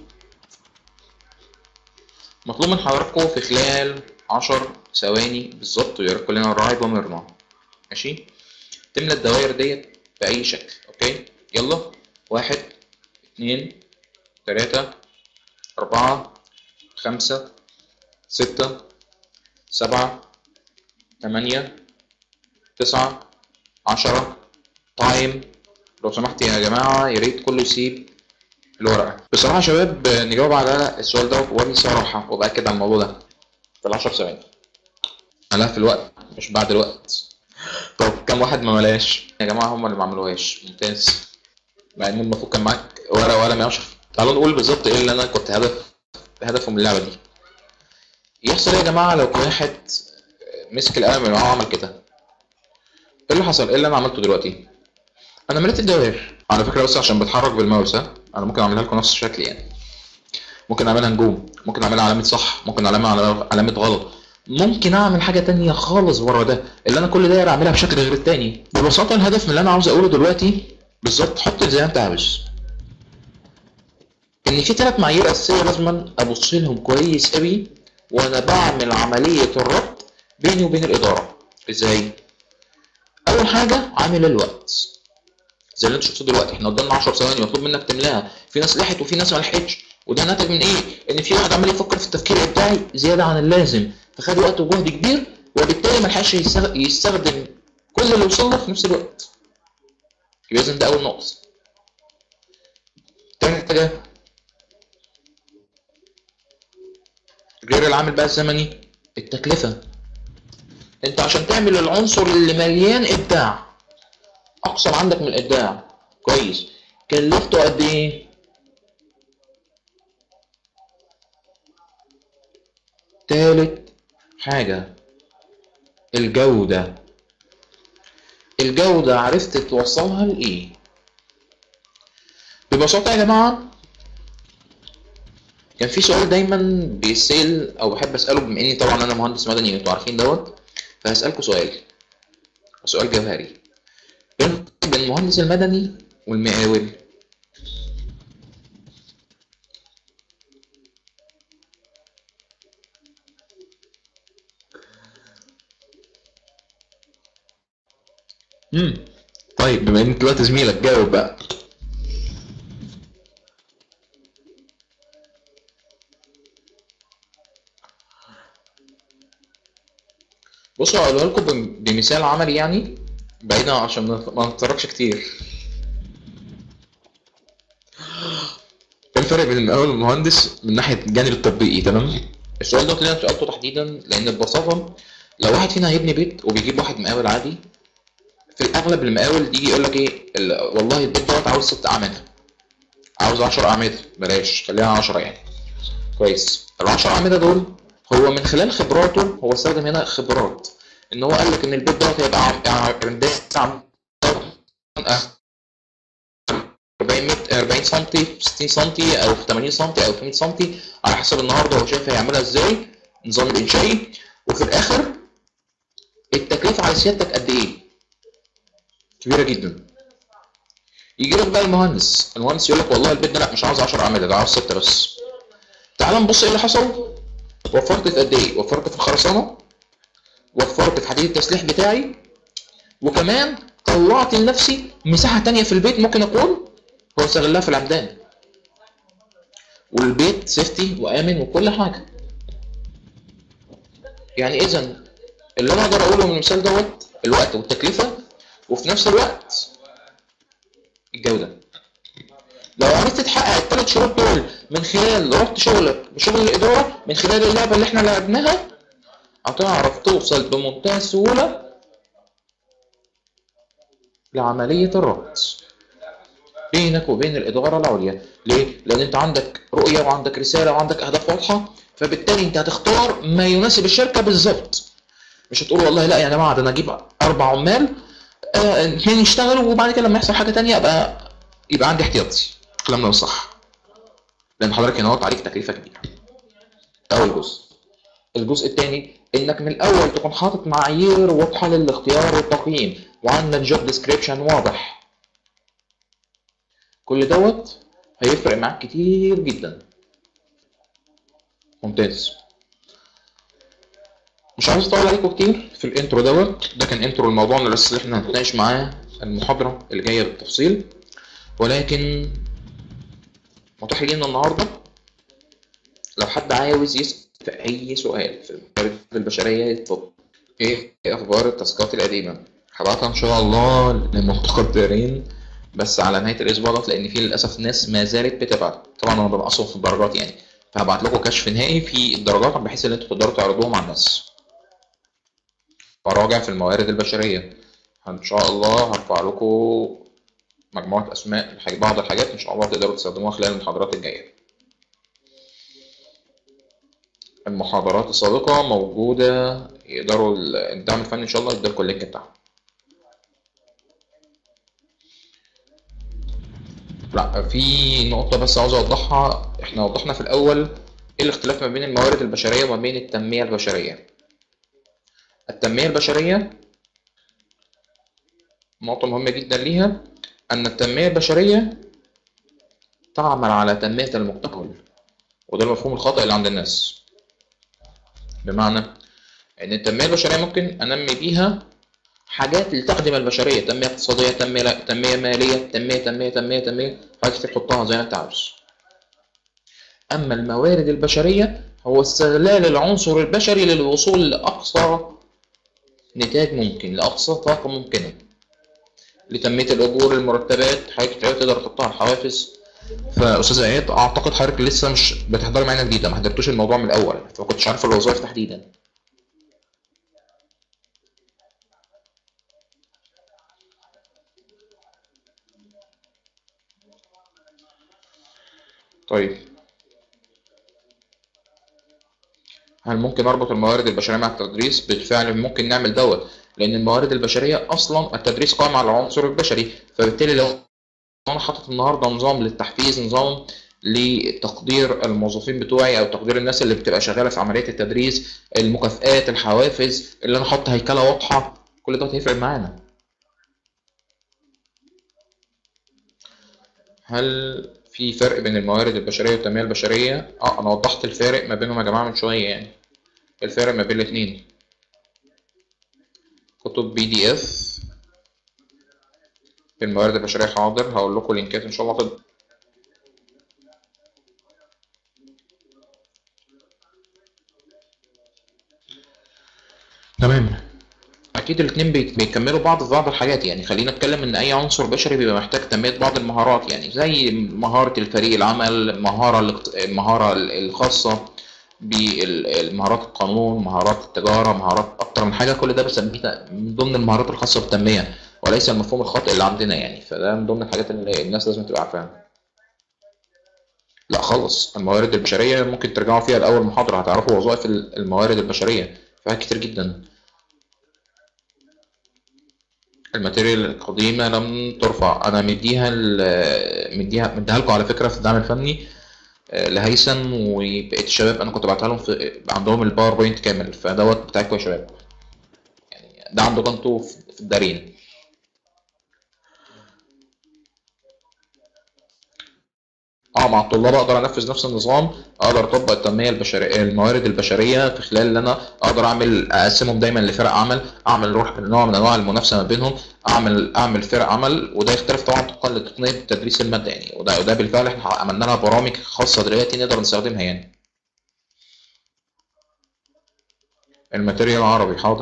Speaker 2: مطلوب من حضراتكم في خلال 10 ثواني بالظبط، ويا ريت كلنا نراعي ضميرنا، ماشي؟ تملى الدوائر ديت بأي شكل، اوكي؟ يلا، 1 2 3 4 5 6 7 8 9 10. تايم. لو سمحت يا جماعة يا ريت كله يسيب الورقة. بصراحة يا شباب نجاوب على السؤال ده وبصراحة وبأكد على الموضوع ده في ال10 ثواني. لا، في الوقت مش بعد الوقت. طب كم واحد ما ملاش يا جماعة؟ هم اللي ما عملوهاش. ممتاز. مع ان المفروض كان معاك ورقة وقلم يا اشرف. تعالوا نقول بالظبط ايه اللي انا كنت هدفه من اللعبة دي. يحصل ايه يا جماعة لو كان واحد مسك القلم اللي معاه وعمل كده؟ ايه اللي حصل؟ ايه اللي انا عملته دلوقتي؟ انا مليت الدوائر على فكرة، بس عشان بتحرك بالماوس. ها، انا ممكن اعملها لكم نفس الشكل يعني. ممكن اعملها نجوم، ممكن اعملها علامة صح، ممكن اعملها علامة غلط، ممكن اعمل حاجة تانية خالص ورا ده، اللي انا كل دايرة اعملها بشكل غير التاني. ببساطة الهدف من اللي انا عاوز اقوله دلوقتي بالظبط، حط زي ما انت عاوز، ان في 3 معايير اساسية لازم ابص لهم كويس قوي وانا بعمل عملية الربط بيني وبين الادارة. ازاي؟ اول حاجة عامل الوقت، زي اللي انت شفته دلوقتي. احنا قدامنا 10 ثواني مطلوب منك تملاها، في ناس لحقت وفي ناس ما لحقتش، وده ناتج من ايه؟ ان في واحد عمال يفكر في التفكير الابداعي زياده عن اللازم، فخد وقت وجهد كبير، وبالتالي ما لحقش يستخدم كل اللي وصل له في نفس الوقت. يبقى اذا ده اول نقطه. تاني حاجه غير العامل بقى الزمني، التكلفه. انت عشان تعمل العنصر اللي مليان ابداع، اقصى عندك من الابداع كويس، كلفته قد ايه؟ تالت حاجه الجودة. الجودة عرفت توصلها لإيه؟ ببساطة يا جماعة، كان في سؤال دايما بيسأل أو بحب أسأله، بما إني طبعا أنا مهندس مدني وأنتوا عارفين دوت، فهسألكوا سؤال جوهري. إيه الفرق بين المهندس المدني والمقاول؟ طيب بما إن دلوقتي زميلك جاوب بقى. بصوا هقولها لكم بمثال عملي يعني، بعيدا عشان ما نتطرقش كتير. ايه الفرق بين المقاول والمهندس من ناحيه الجانب التطبيقي؟ تمام. السؤال ده انا سالته تحديدا لان ببساطه لو واحد فينا هيبني بيت وبيجيب واحد مقاول عادي، في الاغلب المقاول يجي يقول لك ايه، والله البيت دوت عاوز 6 اعمده، عاوز 10 اعمده، بلاش خليها 10 يعني. كويس. ال 10 اعمده دول هو من خلال خبراته، هو استخدم هنا خبرات، ان هو قال لك ان البيت دوت هيبقى عمودين 40 سم في 60 سم او في 80 سم او في 100 سم على حسب النهارده هو شايف هيعملها ازاي، نظام الانشائي. وفي الاخر التكلفه على سيادتك قد ايه؟ كبيره جدا. يجي لك بقى المهندس يقول لك والله البيت ده لا مش عاوز 10 اعمده، ده عاوز 6 بس. تعال نبص ايه اللي حصل. وفرت في قد ايه؟ وفرت في الخرسانه، وفرت في حديد التسليح بتاعي، وكمان طلعت لنفسي مساحه تانية في البيت ممكن اكون هو استغلها في العمدان، والبيت سيفتي وامن وكل حاجه. يعني اذا اللي انا اقدر اقوله من المثال دوت الوقت والتكلفه، وفي نفس الوقت الجوده. لو عرفت تحقق ال3 شروط دول من خلال ربط شغلك بشغل الاداره، من خلال اللعبه اللي احنا لعبناها، هتعرف توصل بمنتهى السهوله لعملية الربط بينك وبين الإدارة العليا. ليه؟ لأن أنت عندك رؤية وعندك رسالة وعندك أهداف واضحة، فبالتالي أنت هتختار ما يناسب الشركة بالظبط. مش هتقول والله لا يا جماعة ده أنا أجيب 4 عمال، 2 يشتغلوا وبعد كده لما يحصل حاجة تانية يبقى عندي احتياطي. الكلام ده مش صح، لأن حضرتك هنا عليك تكلفة كبيرة. أول جزء. الجزء الثاني انك من الاول تكون حاطط معايير واضحه للاختيار والتقييم، وعندك جوب ديسكريبشن واضح. كل دوت هيفرق معاك كتير جدا. ممتاز. مش عايز اطول عليكم كتير في الانترو دوت. ده كان انترو الموضوع بس اللي احنا هنتناقش معاه المحاضره اللي جايه بالتفصيل، ولكن متاح لينا النهارده لو حد عاوز يسال في اي سؤال في الموارد البشريه يطلب. ايه اخبار التاسكات القديمه؟ هبعتها ان شاء الله للمتقدرين بس على نهايه الاسبوع ده، لان في للاسف ناس ما زالت بتبعت. طبعا انا بنقصهم في الدرجات يعني، فهبعت لكم كشف نهائي في الدرجات بحيث ان انتوا تقدروا تعرضوهم على الناس. مراجع في الموارد البشريه ان شاء الله هرفع لكم مجموعه اسماء بعض الحاجات ان شاء الله تقدروا تستخدموها خلال المحاضرات الجايه. المحاضرات السابقه موجوده، يقدروا الدعم الفني ان شاء الله يديلكم اللينك بتاعها. لا، في نقطة بس عاوز أوضحها. إحنا وضحنا في الأول إيه الاختلاف ما بين الموارد البشرية وما بين التنمية البشرية. التنمية البشرية نقطة مهمة جدا ليها أن التنمية البشرية تعمل على تنمية المقتبل، وده المفهوم الخاطئ اللي عند الناس. بمعنى إن التنمية البشرية ممكن أنمي بيها حاجات لتخدم البشرية، تنمية اقتصادية، تنمية مالية، تنمية حاجات كتير تحطها زي ما أنت عاوز. أما الموارد البشرية هو استغلال العنصر البشري للوصول لأقصى نتاج ممكن، لأقصى طاقة ممكنة، لتنمية الأجور، المرتبات، حاجات كتير تقدر تحطها على الحوافز. فأستاذ إياد أعتقد حضرتك لسه مش بتحضري معانا جديدة، ما حضرتوش الموضوع من الأول، فما كنتش عارف الوظائف تحديدا. طيب، هل ممكن اربط الموارد البشريه مع التدريس؟ بالفعل ممكن نعمل دوت، لان الموارد البشريه اصلا التدريس قائم على العنصر البشري. فبالتالي لو انا حاطط النهارده نظام للتحفيز، نظام لتقدير الموظفين بتوعي او تقدير الناس اللي بتبقى شغاله في عمليه التدريس، المكافآت، الحوافز، اللي انا احط هيكله واضحه، كل ده هيفرق معانا. هل في فرق بين الموارد البشريه والتنميه البشريه؟ انا وضحت الفارق ما بينهم يا جماعه من شويه يعني. الفارق ما بين الاثنين كتب PDF في الموارد البشريه. حاضر، هقول لكم لينكات ان شاء الله. تمام. اكيد الاثنين بيكملوا بعض في بعض الحاجات يعني. خلينا نتكلم ان اي عنصر بشري بيبقى محتاج تنميه بعض المهارات، يعني زي مهاره الفريق العمل، المهاره الخاصه بمهارات القانون، مهارات التجاره، مهارات اكتر من حاجه. كل ده بسميه من ضمن المهارات الخاصه بالتنميه، وليس المفهوم الخاطئ اللي عندنا يعني. فده من ضمن الحاجات اللي الناس لازم تبقى عارفاها. لا خالص، الموارد البشريه ممكن ترجعوا فيها لاول محاضره هتعرفوا وظائف الموارد البشريه، فيها كتير جدا. الماتيريال القديمة لم ترفع. أنا مديها لكم على فكرة في الدعم الفني لهيثم وبقية الشباب. أنا كنت بعتها لهم عندهم الباوربوينت كامل، فدوت بتاعكم يا شباب يعني. ده عندكم انتوا في الدارين. مع الطلاب اقدر انفذ نفس النظام، اقدر اطبق التنميه البشريه، الموارد البشريه، في خلال ان انا اقدر اقسمهم دايما لفرق عمل، اعمل نوع من انواع المنافسه ما بينهم، اعمل فرق عمل. وده يختلف طبعا طبقا لتقنيه تدريس الماده يعني. وده بالفعل احنا عملنا لها برامج خاصه دلوقتي نقدر نستخدمها يعني. الماتيريال عربي، حاضر.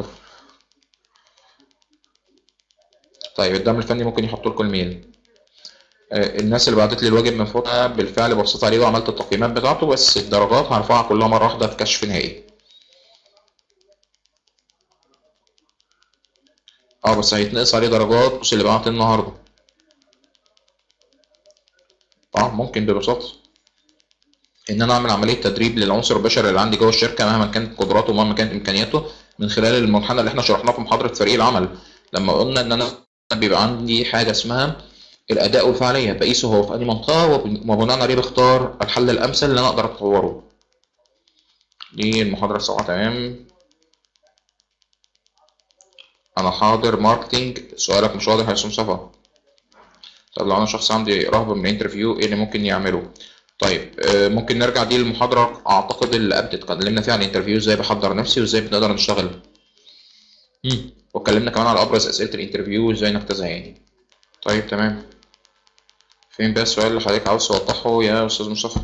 Speaker 2: طيب، الدعم الفني ممكن يحط لكم الميل. الناس اللي بعتت لي الواجب من فوق بالفعل بصيت عليه وعملت التقييمات بتاعته، بس الدرجات هرفعها كلها مره واحده في كشف نهائي. بس هيتنقص عليه درجات. بص اللي بعت النهارده. ممكن ببساطه ان انا اعمل عمليه تدريب للعنصر البشري اللي عندي جوه الشركه مهما كانت قدراته ومهما كانت امكانياته، من خلال المنحنى اللي احنا شرحناه في محاضره فريق العمل، لما قلنا ان انا بيبقى عندي حاجه اسمها الاداء والفعاليه، بقيسه هو في اي منطقه وبناء عليه بختار الحل الامثل اللي انا اقدر اطوره. دي المحاضره السابعه. تمام. انا حاضر ماركتينج. سؤالك مش واضح يا استاذ مصطفى. طب لو انا شخص عندي رهبه من الانترفيو، ايه اللي ممكن يعمله؟ طيب ممكن نرجع دي للمحاضره اعتقد اللي قبل اتكلمنا فيها عن الانترفيو، ازاي بحضر نفسي وازاي بنقدر نشتغل. واتكلمنا كمان على ابرز اسئله الانترفيو وازاي نجتازها يعني. طيب تمام. فين بقى السؤال اللي حضرتك عاوز توضحه يا استاذ مصطفى؟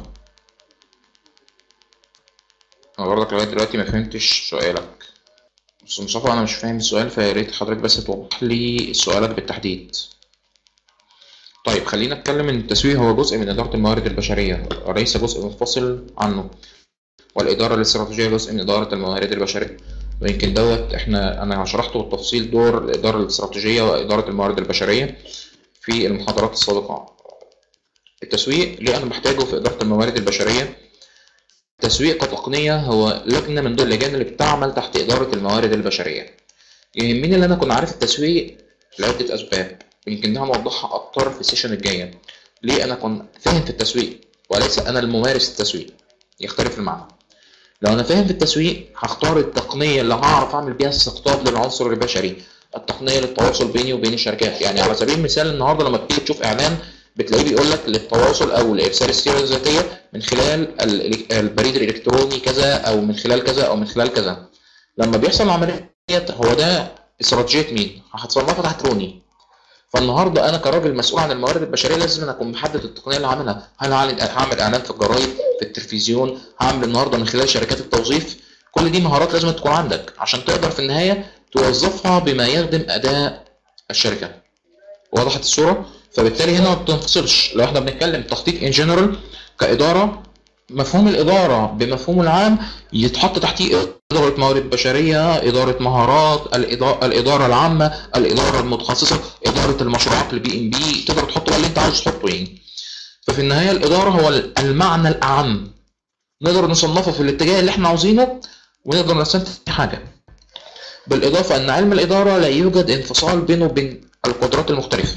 Speaker 2: انا برضك لغايه دلوقتي ما فهمتش سؤالك. استاذ مصطفى انا مش فاهم السؤال، فيا ريت حضرتك بس توضح لي سؤالك بالتحديد. طيب خلينا نتكلم ان التسويق هو جزء من اداره الموارد البشريه وليس جزء منفصل عنه، والاداره الاستراتيجيه جزء من اداره الموارد البشريه. ويمكن دوت انا شرحته بالتفصيل دور الاداره الاستراتيجيه واداره الموارد البشريه في المحاضرات السابقه. التسويق ليه انا محتاجه في اداره الموارد البشريه؟ التسويق كتقنيه هو لجنه من ضمن اللجان اللي بتعمل تحت اداره الموارد البشريه. يهمني ان انا اكون عارف التسويق لعده اسباب، يمكن هنوضحها اكتر في السيشن الجايه. ليه انا اكون فاهم في التسويق وليس انا الممارس التسويق؟ يختلف المعنى. لو انا فاهم في التسويق هختار التقنيه اللي هعرف اعمل بيها استقطاب للعنصر البشري، التقنيه للتواصل بيني وبين الشركات. يعني على سبيل المثال النهارده لما بتيجي تشوف اعلان بتلاقيه بيقول لك للتواصل او لارسال السيره الذاتيه من خلال البريد الالكتروني كذا او من خلال كذا او من خلال كذا. لما بيحصل العمليه هو ده استراتيجيه مين؟ هتصنفها تحت روني. فالنهارده انا كراجل مسؤول عن الموارد البشريه لازم اكون محدد التقنيه اللي هعملها. هل هعمل اعلان في الجرايد، في التلفزيون، هعمل النهارده من خلال شركات التوظيف؟ كل دي مهارات لازم تكون عندك عشان تقدر في النهايه توظفها بما يخدم اداء الشركه. وضحت الصوره؟ فبالتالي هنا ما بتنفصلش. لو احنا بنتكلم تخطيط ان جنرال كاداره، مفهوم الاداره بمفهومه العام يتحط تحتيه اداره موارد بشريه، اداره مهارات، الاداره العامه، الاداره المتخصصه، اداره المشروعات البي ام بي، تقدر تحط بقى اللي انت عاوز تحطه يعني. ففي النهايه الاداره هو المعنى الاعم، نقدر نصنفه في الاتجاه اللي احنا عاوزينه ونقدر نستنتج حاجه. بالاضافه ان علم الاداره لا يوجد انفصال بينه وبين القدرات المختلفه،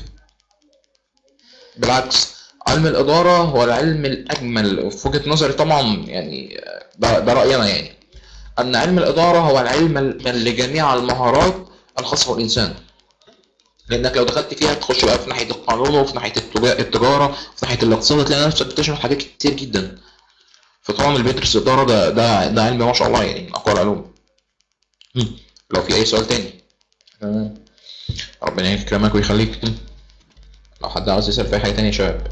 Speaker 2: بالعكس علم الإدارة هو العلم الأجمل في وجهة نظري طبعا يعني. ده رأينا يعني، أن علم الإدارة هو العلم لجميع المهارات الخاصة بالإنسان. لأنك لو دخلت فيها تخش بقى في ناحية القانون وفي ناحية التجارة وفي ناحية الاقتصاد، تلاقي نفسك بتشرح حاجات كتير جدا. فطبعا اللي بيدرس إدارة ده علم ما شاء الله يعني من أقوى العلوم. لو في أي سؤال تاني ربنا يكرمك ويخليك. لو حد عاوز يسأل في حاجة تانية يا شباب.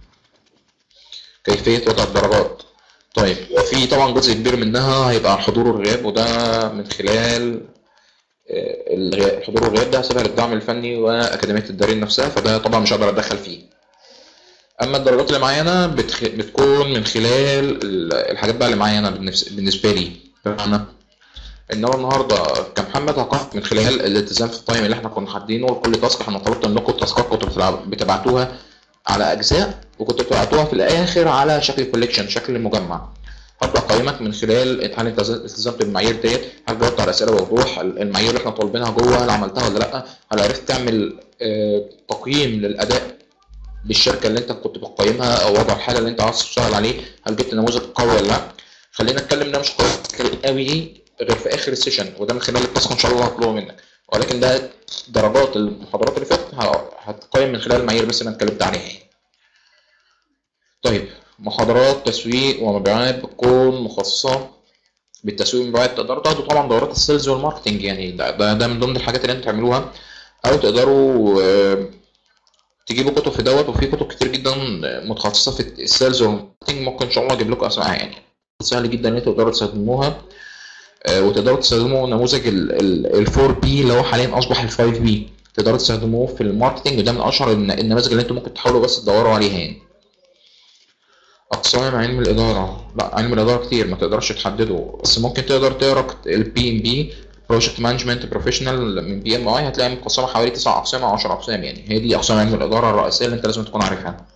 Speaker 2: كيفية وضع الدرجات. طيب في طبعا جزء كبير منها هيبقى الحضور والغياب، وده من خلال الحضور والغياب ده هسيبها للدعم الفني وأكاديمية التدريب نفسها، فده طبعا مش هقدر أتدخل فيه. أما الدرجات اللي معايا أنا بتكون من خلال الحاجات بقى اللي معايا أنا بالنسبة لي. بمعنى إن هو النهارده كمحمد هقيم من خلال الالتزام في التايم اللي احنا كنا حاطينه، وكل تاسك احنا طلبت منكم التاسكات كنتوا بتبعتوها على اجزاء وكنتوا بتبعتوها في الاخر على شكل كوليكشن، شكل مجمع. هبدا اقيمك من خلال هل التزمت بالمعايير ديت، هل جاوبت على اسئله بوضوح، المعايير اللي احنا طالبينها جوه هل عملتها ولا لا، هل عرفت تعمل تقييم للاداء للشركه اللي انت كنت بتقيمها او وضع الحاله اللي انت عاوز تشتغل عليه، هل جبت نموذج قوي ولا لا. خلينا نتكلم ده مش قوي غير في اخر السيشن، وده من خلال التاسك ان شاء الله هطلبه منك، ولكن ده درجات المحاضرات اللي فاتت هتقيم من خلال المعايير بس اللي انا اتكلمت عليها يعني. طيب محاضرات تسويق ومبيعات بتكون مخصصه بالتسويق والمبيعات. تقدروا تاخدوا طبعا دورات السيلز والماركتنج يعني، ده من ضمن الحاجات اللي انتوا تعملوها، او تقدروا تجيبوا كتب في دوت. وفي كتب كتير جدا متخصصه في السيلز والماركتنج، ممكن ان شاء الله اجيب لكم اسمائها يعني. سهل جدا ان انتوا تقدروا تستخدموها، وتقدروا تستخدموا نموذج ال 4 بي اللي هو حاليا اصبح ال 5 بي، تقدروا تستخدموه في الماركتنج، وده من اشهر النماذج اللي انتم ممكن تحاولوا بس تدوروا عليها يعني. اقسام علم الاداره، لا علم الاداره كتير ما تقدرش تحدده، بس ممكن تقدر تقرا البي ام بي بروجكت مانجمنت بروفيشنال من بي ام اي، هتلاقي مقسمه حوالي 9 اقسام او 10 اقسام، يعني هي دي اقسام علم الاداره الرئيسيه اللي انت لازم تكون عارفها.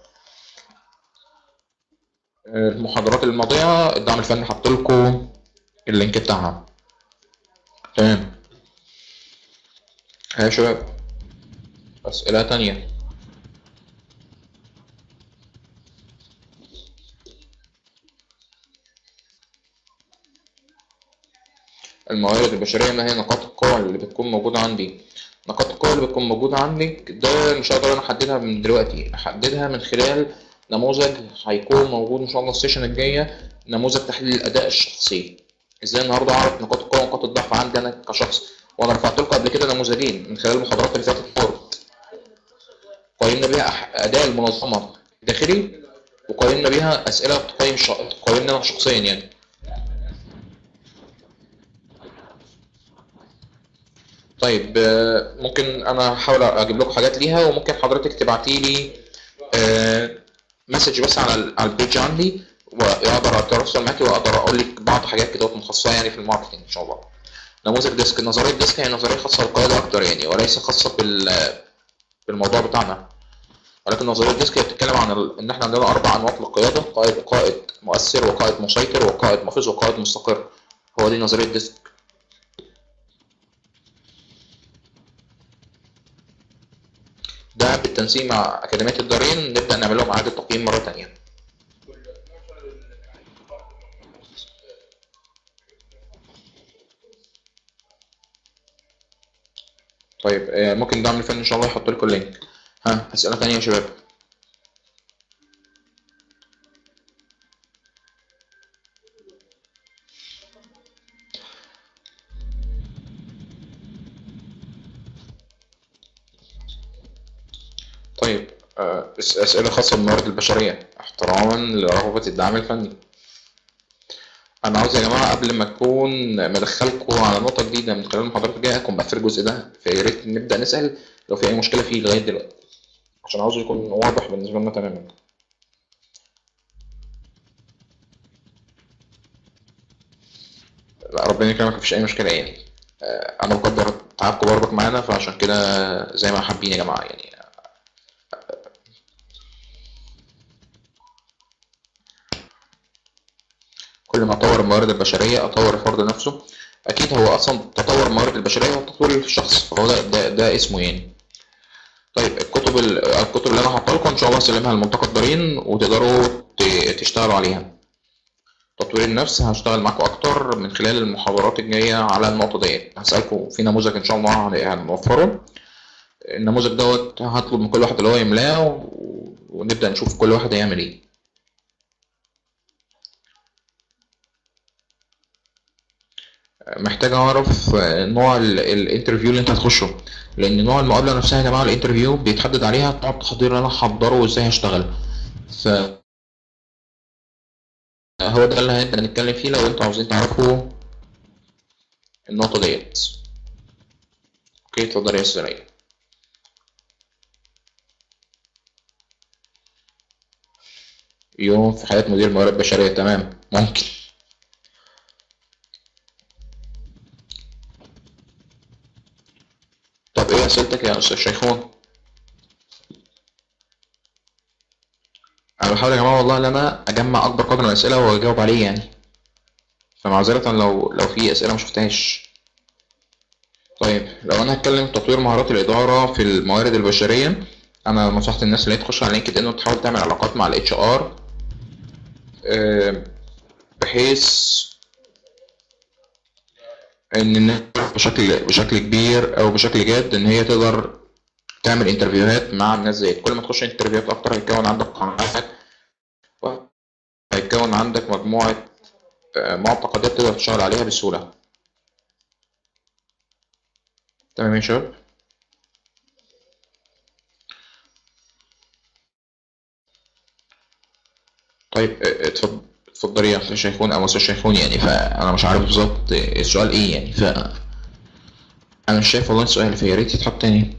Speaker 2: المحاضرات الماضيه الدعم الفني حط لكم اللينك بتاعها. تمام يا شباب، اسئله تانية؟ الموارد البشريه ما هي نقاط القوه اللي بتكون موجوده عندي؟ نقاط القوه اللي بتكون موجوده عندك ده مش هقدر انا احددها من دلوقتي، احددها من خلال نموذج هيكون موجود ان شاء الله السيشن الجايه، نموذج تحليل الاداء الشخصي. ازاي النهارده اعرف نقاط القوه ونقاط الضعف عندي انا كشخص؟ وانا رفعت لكم قبل كده نموذجين من خلال المحاضرات اللي فاتت فورت، قارنا بيها اداء المنظمه الداخلي، وقارنا بيها اسئله تقيمني انا شخصيا يعني. طيب ممكن انا هحاول اجيب لكم حاجات ليها، وممكن حضرتك تبعتي لي مسج بس على البيج عندي، واقدر اتواصل معاكي واقدر اقول لك بعض حاجات كده مخصصه يعني في الماركتنج ان شاء الله. نموذج ديسك، نظريه ديسك هي نظريه خاصه بالقياده اكتر يعني، وليس خاصه بالموضوع بتاعنا. ولكن نظريه ديسك هي بتتكلم عن ان احنا عندنا 4 انواع للقياده: قائد مؤثر، وقائد مسيطر، وقائد محافظ، وقائد مستقر. هو دي نظريه ديسك. ده بالتنسيق مع اكاديميه الدارين نبدا نعمل لهم اعاده تقييم مره ثانيه. طيب ممكن دعم الفني ان شاء الله يحط لكم اللينك. اسئله ثانيه يا شباب؟ طيب اسئله خاصه بالموارد البشريه احتراما لرغبه الدعم الفني. انا عاوز يا جماعه قبل ما اكون مدخلكم على نقطه جديده من خلال المحاضرات الجايه اكون بقفل الجزء ده، فيا ريت نبدا نسال لو في اي مشكله فيه لغايه دلوقتي، عشان عاوزه يكون واضح بالنسبه لنا تماما. لا ربنا يكرمك، مفيش اي مشكله يعني. انا بقدر تعبكم برضك معانا، فعشان كده زي ما حابين يا جماعه يعني. كل ما اطور الموارد البشريه اطور الفرد نفسه. اكيد هو اصلا تطور الموارد البشريه وتطوير الشخص، فهو ده اسمه يعني. طيب الكتب اللي انا هحطها لكم ان شاء الله اسلمها لملتقى الدارين وتقدروا تشتغلوا عليها. تطوير النفس هشتغل معاكم اكتر من خلال المحاضرات الجايه على النقطه ديت. هسالكم في نموذج ان شاء الله هنوفره، النموذج دوت هطلب من كل واحد اللي هو يملاه ونبدا نشوف كل واحد هيعمل ايه. محتاج اعرف نوع الانترفيو اللي انت هتخشه، لان نوع المقابله نفسها يا جماعه الانترفيو بيتحدد عليها نوع التحضير اللي انا هحضره وازاي هشتغل. فهو ده اللي هنبدا نتكلم فيه لو انتوا عاوزين تعرفوا النقطه ديت. اوكي اتفضل يا سريع. يوم في حياه مدير موارد بشريه، تمام ممكن. طب ايه اسئلتك يا استاذ شيخون؟ انا بحاول يا جماعه والله ان انا اجمع اكبر قدر من الاسئله واجاوب عليه يعني، فمعذره لو في اسئله ما شفتهاش. طيب لو انا هتكلم تطوير مهارات الاداره في الموارد البشريه، انا نصحت الناس اللي هي تخش على لينكد ان وتحاول تعمل علاقات مع الاتش ار، بحيث ان الناس بشكل كبير او بشكل جاد ان هي تقدر تعمل انترفيوهات مع الناس زيت. كل ما تخش انترفيوهات اكتر هيتكون عندك قناعات، وهيتكون عندك مجموعه معتقدات تقدر تشتغل عليها بسهوله. تمام يا شباب. طيب اتفضلي يا استاذ شيخون او استاذ شيخون يعني، فانا مش عارف بالظبط السؤال ايه يعني، انا مش شايف والله السؤال، فيا ريت يتحط تاني.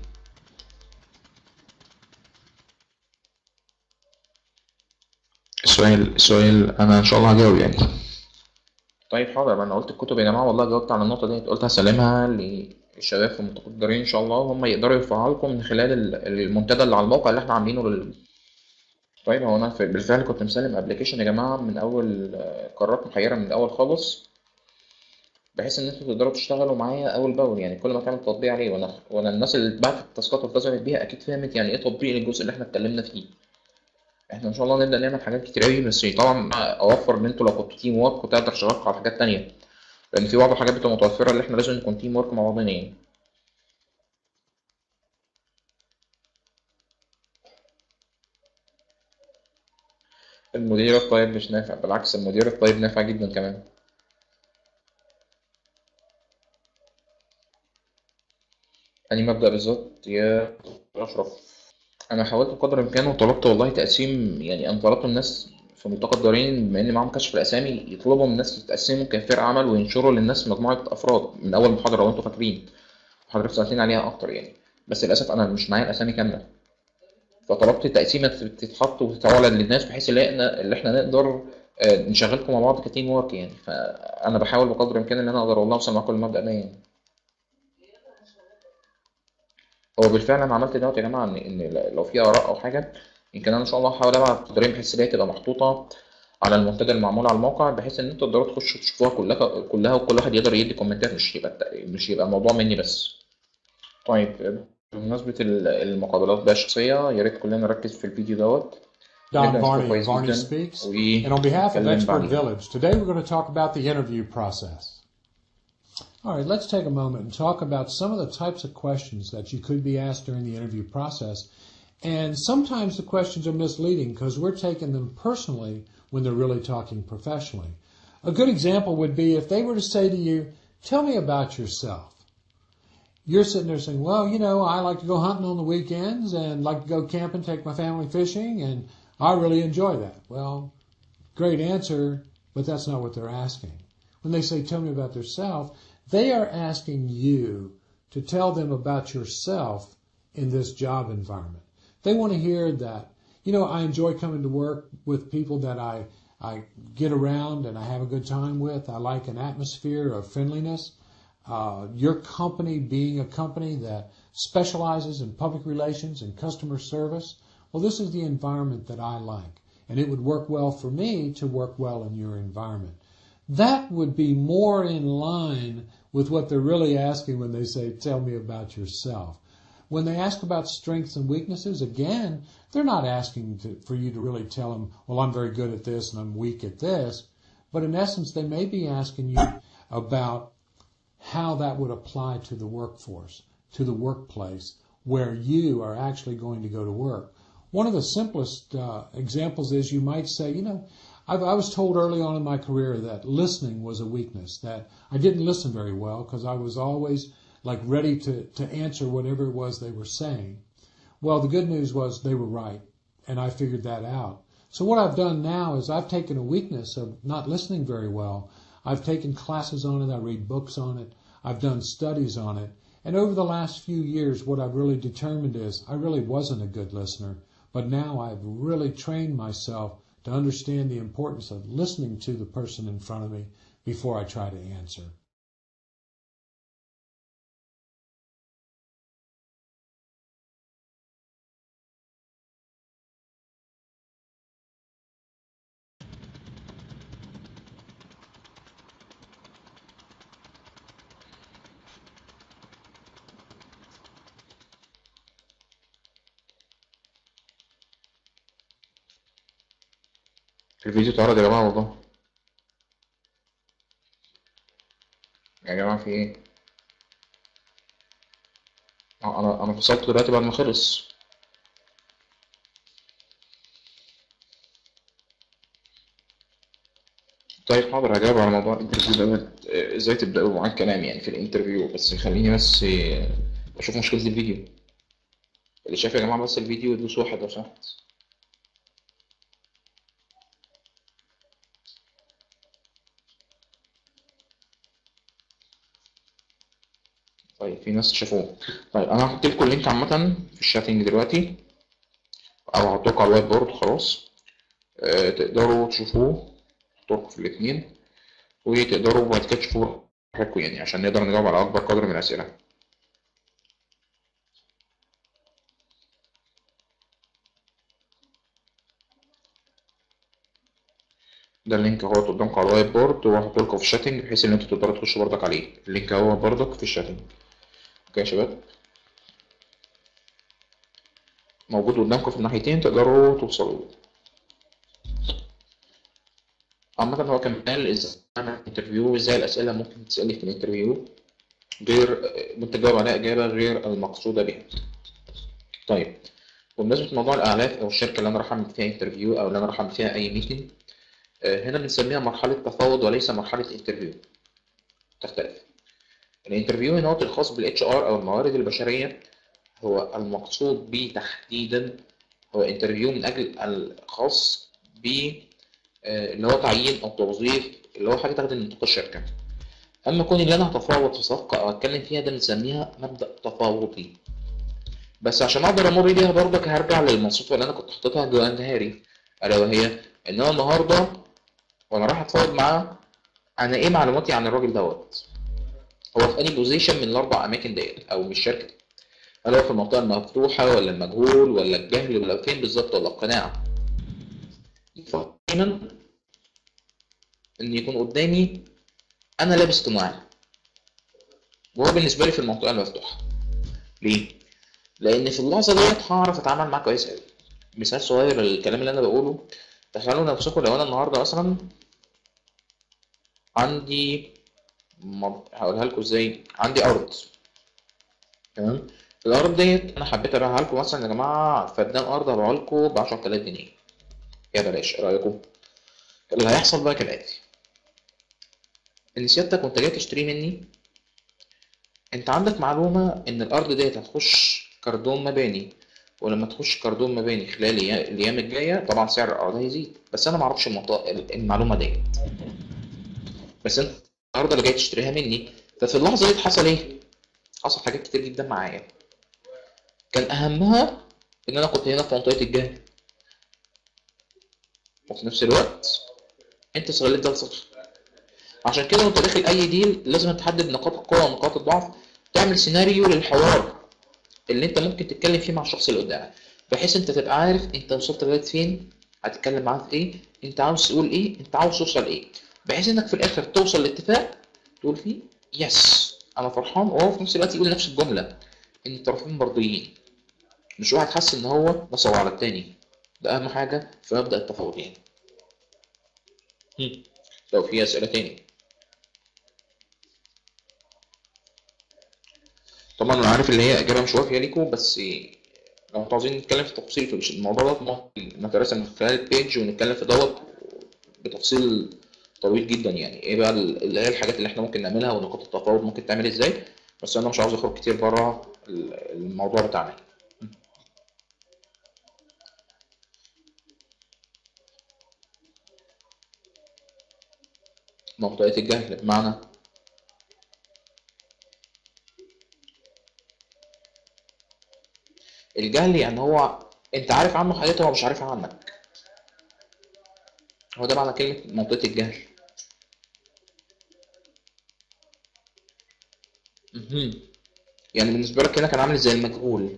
Speaker 2: السؤال انا ان شاء الله هجاوب يعني. طيب حاضر، ما انا قلت الكتب يا جماعه، والله جاوبت على النقطه دي، قلت هسلمها للشباب في المتقدرين ان شاء الله، وهم يقدروا يرفعوها لكم من خلال المنتدى اللي على الموقع اللي احنا عاملينه طيب هو انا بالفعل كنت مسلم ابلكيشن يا جماعه من اول، قرارات محيره من الاول خالص، بحيث ان انتوا تقدروا تشتغلوا معايا اول باول، يعني كل ما تعمل تطبيق عليه، وانا الناس اللي بعت التاسكات والتزمت بيها اكيد فهمت يعني ايه تطبيق للجزء اللي احنا اتكلمنا فيه. احنا ان شاء الله نبدا نعمل حاجات كتير قوي، بس طبعا اوفر ان انتوا لو كنتوا تيم وورك كنت اقدر اشغلكم على حاجات تانية، لان في بعض الحاجات بتبقى متوفره اللي احنا لازم نكون تيم وورك مع بعضنا يعني. المدير الطيب مش نافع، بالعكس المدير الطيب نافع جدا كمان. أنهي مبدأ بالظبط يا أشرف؟ أنا حاولت بقدر الإمكان وطلبت والله تقسيم، يعني أنا طلبت من الناس في ملتقى الدارين بما إن معاهم كشف الأسامي يطلبوا من الناس يتقسموا كفرق عمل وينشروا للناس مجموعة أفراد من أول محاضرة لو أنتوا فاكرين، حضرتك سألتني عليها أكتر يعني، بس للأسف أنا مش معايا الأسامي كاملة، فطلبت تقسيمة تتحط وتتعلن للناس بحيث اللي إحنا نقدر نشغلكم مع بعض كتيم ورك يعني، فأنا بحاول بقدر الإمكان إن أنا أقدر والله أوصل معاكم المبدأ ده يعني. هو بالفعل انا عملت دوت يا جماعه، ان لو في اراء او حاجه يمكن انا ان شاء الله هحاول ابعت تدريب بحيث ان هي تبقى محطوطه على المنتدى المعمول على الموقع، بحيث ان انتوا تقدروا تخشوا تشوفوها كلها كلها، وكل واحد يقدر يدي كومنتات، مش يبقى الموضوع مني بس. طيب بمناسبة المقابلات بقى الشخصية، يا ريت كلنا نركز في الفيديو دوت،
Speaker 3: Don
Speaker 2: نبدأ نشوفه
Speaker 3: Varney of
Speaker 2: كويس
Speaker 3: Varney
Speaker 2: جدا
Speaker 3: Speaks. And on behalf of
Speaker 2: ونتكلم
Speaker 3: Expert
Speaker 2: بعديها.
Speaker 3: Village, today we're going to talk about the interview process. All right, let's take a moment and talk about some of the types of questions that you could be asked during the interview process. And sometimes the questions are misleading because we're taking them personally when they're really talking professionally. A good example would be if they were to say to you, "Tell me about yourself." You're sitting there saying, "Well, you know, I like to go hunting on the weekends and like to go camping, take my family fishing, and I really enjoy that." Well, great answer, but that's not what they're asking. When they say, "Tell me about yourself," they are asking you to tell them about yourself in this job environment. They want to hear that, you know, I enjoy coming to work with people that I get around and I have a good time with. I like an atmosphere of friendliness. Your company being a company that specializes in public relations and customer service, well, this is the environment that I like. And it would work well for me to work well in your environment. That would be more in line with what they're really asking when they say, "Tell me about yourself." When they ask about strengths and weaknesses, again, they're not asking for you to really tell them, "Well, I'm very good at this and I'm weak at this." But in essence, they may be asking you about how that would apply to the workforce, to the workplace, where you are actually going to go to work. One of the simplest examples is you might say, you know, I was told early on in my career that listening was a weakness, that I didn't listen very well because I was always like ready to answer whatever it was they were saying. Well, the good news was they were right, and I figured that out. So what I've done now is I've taken a weakness of not listening very well. I've taken classes on it, I read books on it, I've done studies on it, and over the last few years what I've really determined is I really wasn't a good listener, but now I've really trained myself to understand the importance of listening to the person in front of me before I try to answer.
Speaker 2: الفيديو اتعرض يا جماعة والله. يا جماعة في ايه؟ انا فصلت دلوقتي بعد ما خلص. طيب حاضر هجاوب على موضوع الانترفيو دوت، ازاي تبدأوا معاك كلام يعني في الانترفيو، بس خليني بس اشوف مشكلة الفيديو. اللي شايف يا جماعة بس الفيديو يدوس واحد لو سمحت. طيب في ناس شافوه. طيب انا هحط لكم اللينك عامة في الشاتنج دلوقتي، او هحطه على الوايت بورد خلاص، تقدروا تشوفوه، هحطه في الاتنين، وتقدروا بعد كده تشوفوا براحتكم يعني، عشان نقدر نجاوب على اكبر قدر من الاسئله. ده اللينك اهو قدامكم على الوايت بورد، وهحطه لكم في الشاتنج بحيث ان انتوا تقدروا تخشوا بردك عليه. اللينك اهو بردك في الشاتنج. اوكي يا شباب، موجود قدامكم في الناحيتين تقدروا توصلوا له. عامة هو كان قال ازاي نعمل انترفيو، وازاي الاسئله ممكن تسالني في الانترفيو غير وانت تجاوب عليها اجابه غير المقصوده بها. طيب، بمناسبه موضوع الاعلاف او الشركه اللي انا راح اعمل فيها انترفيو او اللي انا راح اعمل فيها اي ميتنج، هنا بنسميها مرحله تفاوض وليس مرحله انترفيو. تختلف. الانترفيو هنا هو الخاص بالاتش ار او الموارد البشريه، هو المقصود به تحديدا هو انترفيو من اجل الخاص ب اللي هو تعيين او توظيف، اللي هو حاجه تاخد من نطاق الشركه. اما كوني اللي انا هتفاوض في صفقه او اتكلم فيها، ده بنسميها مبدا تفاوضي. بس عشان اقدر امر بيها برضك هرجع للمواصفات اللي انا كنت حاططها جوه النهاري، الا وهي ان انا النهارده وانا رايح اتفاوض معاه، انا ايه معلوماتي عن الراجل دوت، هو في انهي بوزيشن من الاربع اماكن ديت او من الشركه دي، هل هو في المنطقه المفتوحه ولا المجهول ولا الجهل ولا فين بالظبط ولا القناعه. دايما ان يكون قدامي انا لابس قناع، وهو بالنسبه لي في المنطقه المفتوحه. ليه؟ لان في اللحظه ديت هعرف اتعامل معاه كويس قوي. مثال صغير للكلام اللي انا بقوله، تخيلوا نفسكم لو انا النهارده مثلا عندي هقولها لكم ازاي، عندي ارض، تمام. الارض ديت انا حبيت ابيعها لكم مثلا يا جماعه فدان ارض هبيعها لكم ب 10000 جنيه، يا بلاش، ايه رايكم؟ اللي هيحصل بقى كالاتي، ان سيادتك وانت جاي تشتري مني، انت عندك معلومه ان الارض ديت هتخش كردون مباني، ولما تخش كردون مباني خلال الايام الجايه طبعا سعر الارض هيزيد، بس انا معرفش المعلومه ديت. بس انت النهارده اللي جاي تشتريها مني، ففي اللحظه دي حصل ايه؟ حصل حاجات كتير جدا معايا، كان اهمها ان انا كنت هنا في منطقه الجهل، وفي نفس الوقت انت استغلت ده لصالحك. عشان كده وانت داخل اي ديل لازم تحدد نقاط القوه ونقاط الضعف، تعمل سيناريو للحوار اللي انت ممكن تتكلم فيه مع الشخص اللي قدامك، بحيث انت تبقى عارف انت وصلت لغايه فين، هتتكلم معاه في ايه، انت عاوز تقول ايه، انت عاوز توصل ايه، بحيث انك في الاخر توصل لاتفاق تقول فيه يس انا فرحان، وهو في نفس الوقت يقول نفس الجمله ان الطرفين مرضيين، مش واحد حاسس ان هو نصب على التاني. ده اهم حاجه في مبدا التفاوض يعني. لو في اسئله تاني. طبعا انا عارف اللي هي اجابه مش وافيه ليكم، بس لو انتوا عاوزين نتكلم في تفاصيل في الموضوع ده ممكن نترسم من خلال البيج ونتكلم في دوت بتفصيل طويل جدا، يعني ايه بقى اللي هي الحاجات اللي احنا ممكن نعملها ونقاط التفاوض ممكن تعمل ازاي، بس انا مش عاوز اخرج كتير بره الموضوع بتاعنا. منطقة الجهل بمعنى الجهل يعني هو انت عارف عنه حاجات هو مش عارفها عنك، هو ده معنى كلمة منطقة الجهل. يعني بالنسبة لك هنا كان عامل زي المجهول.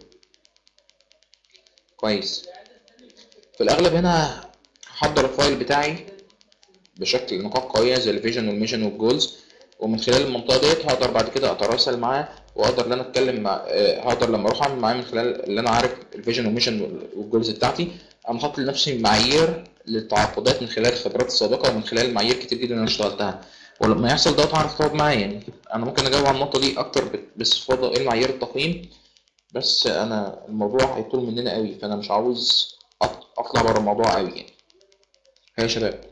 Speaker 2: كويس. في الأغلب هنا هحضر الفايل بتاعي بشكل نقاط قوية زي الفيجن والميشن والجولز، ومن خلال المنطقة ديت هقدر بعد كده أتراسل معاه، وأقدر إن أنا أتكلم مع هقدر لما أروح أعمل معاه من خلال اللي أنا عارف الفيجن والميشن والجولز بتاعتي، أنا حاطط لنفسي معايير للتعاقدات من خلال الخبرات السابقة ومن خلال معايير كتير جدا أنا اشتغلتها، ولما يحصل دوت هعرف أتعاقد معاه. يعني أنا ممكن أجاوب على النقطة دي أكتر باستفاضة إيه معايير التقييم، بس أنا الموضوع هيطول مننا قوي، فأنا مش عاوز أطلع بره الموضوع قوي يعني. يا شباب،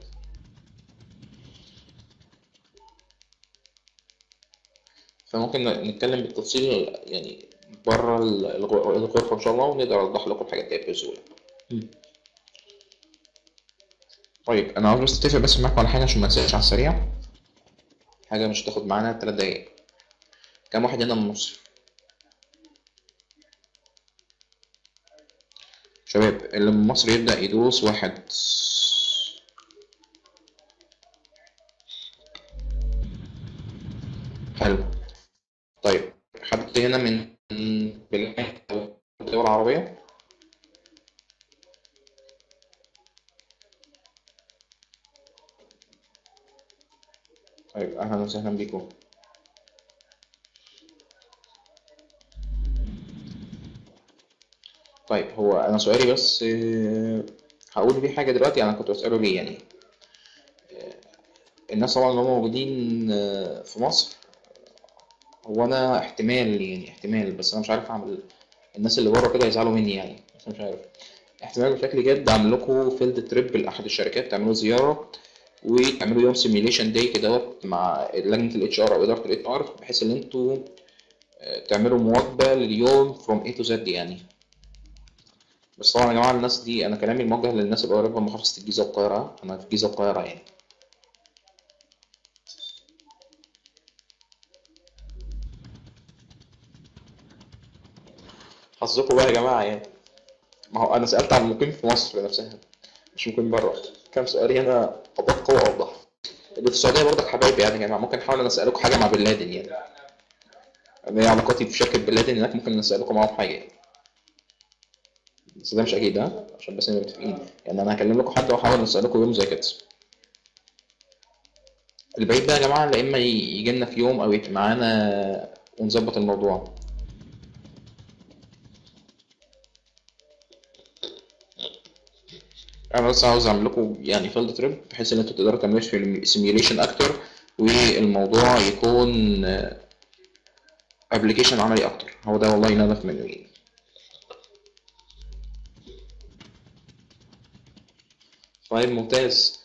Speaker 2: فممكن نتكلم بالتفصيل يعني بره الغرفة إن شاء الله، ونقدر أوضح لكم الحاجات دي بسهولة. طيب أنا عاوز بس أتفق بس معاكم على حاجة عشان ما ننساش على السريع، حاجة مش هتاخد معانا 3 دقايق. كام واحد هنا من مصر؟ شباب اللي من مصر يبدأ يدوس 1. حلو. طيب حد هنا من بلاد أو الدول العربية؟ طيب أهلا وسهلا بيكم. طيب هو أنا سؤالي بس هقول بيه حاجة دلوقتي أنا كنت بسأله ليه يعني. الناس طبعا اللي هم موجودين في مصر، هو أنا احتمال يعني احتمال، بس أنا مش عارف أعمل. الناس اللي بره كده يزعلوا مني يعني، بس أنا مش عارف. احتمال بشكل جد أعمل لكم فيلد تريب لأحد الشركات، تعملوا زيارة وتعملوا يوم سيميوليشن داي كده مع لجنة الاتش ار او ادارة الاتش ار، بحيث ان انتوا تعملوا مواكبة لليوم from A to Z يعني. بس طبعا يا جماعة الناس دي، انا كلامي موجه للناس اللي قريبة من محافظة الجيزة والقاهرة، انا في الجيزة والقاهرة يعني. حظكم بقى يا جماعة يعني. ما هو انا سألت عن المقيم في مصر نفسها، مش مقيم بره. كام سؤالي هنا ادق واوضح. اللي في السعودية برضك حبايبي يعني يا جماعة، ممكن احاول انا اسألكم حاجة مع بن لادن يعني. انا ليا علاقاتي في شركة بن لادن هناك، ممكن اسألكم معاهم حاجة يعني. بس ده مش اكيد، ها، عشان بس نبقى متفقين يعني. انا هكلم لكم حد واحاول اسالكم يوم زي كده. البعيد ده يا جماعه لا اما يجي لنا في يوم او يبقى معانا ونظبط الموضوع. انا بس عاوز اعمل لكم يعني فيلد تريب، بحيث ان انتوا تقدروا تعملوا سيميوليشن اكتر، والموضوع يكون ابلكيشن عملي اكتر. هو ده والله اللي الهدف منه يعني. طيب ممتاز.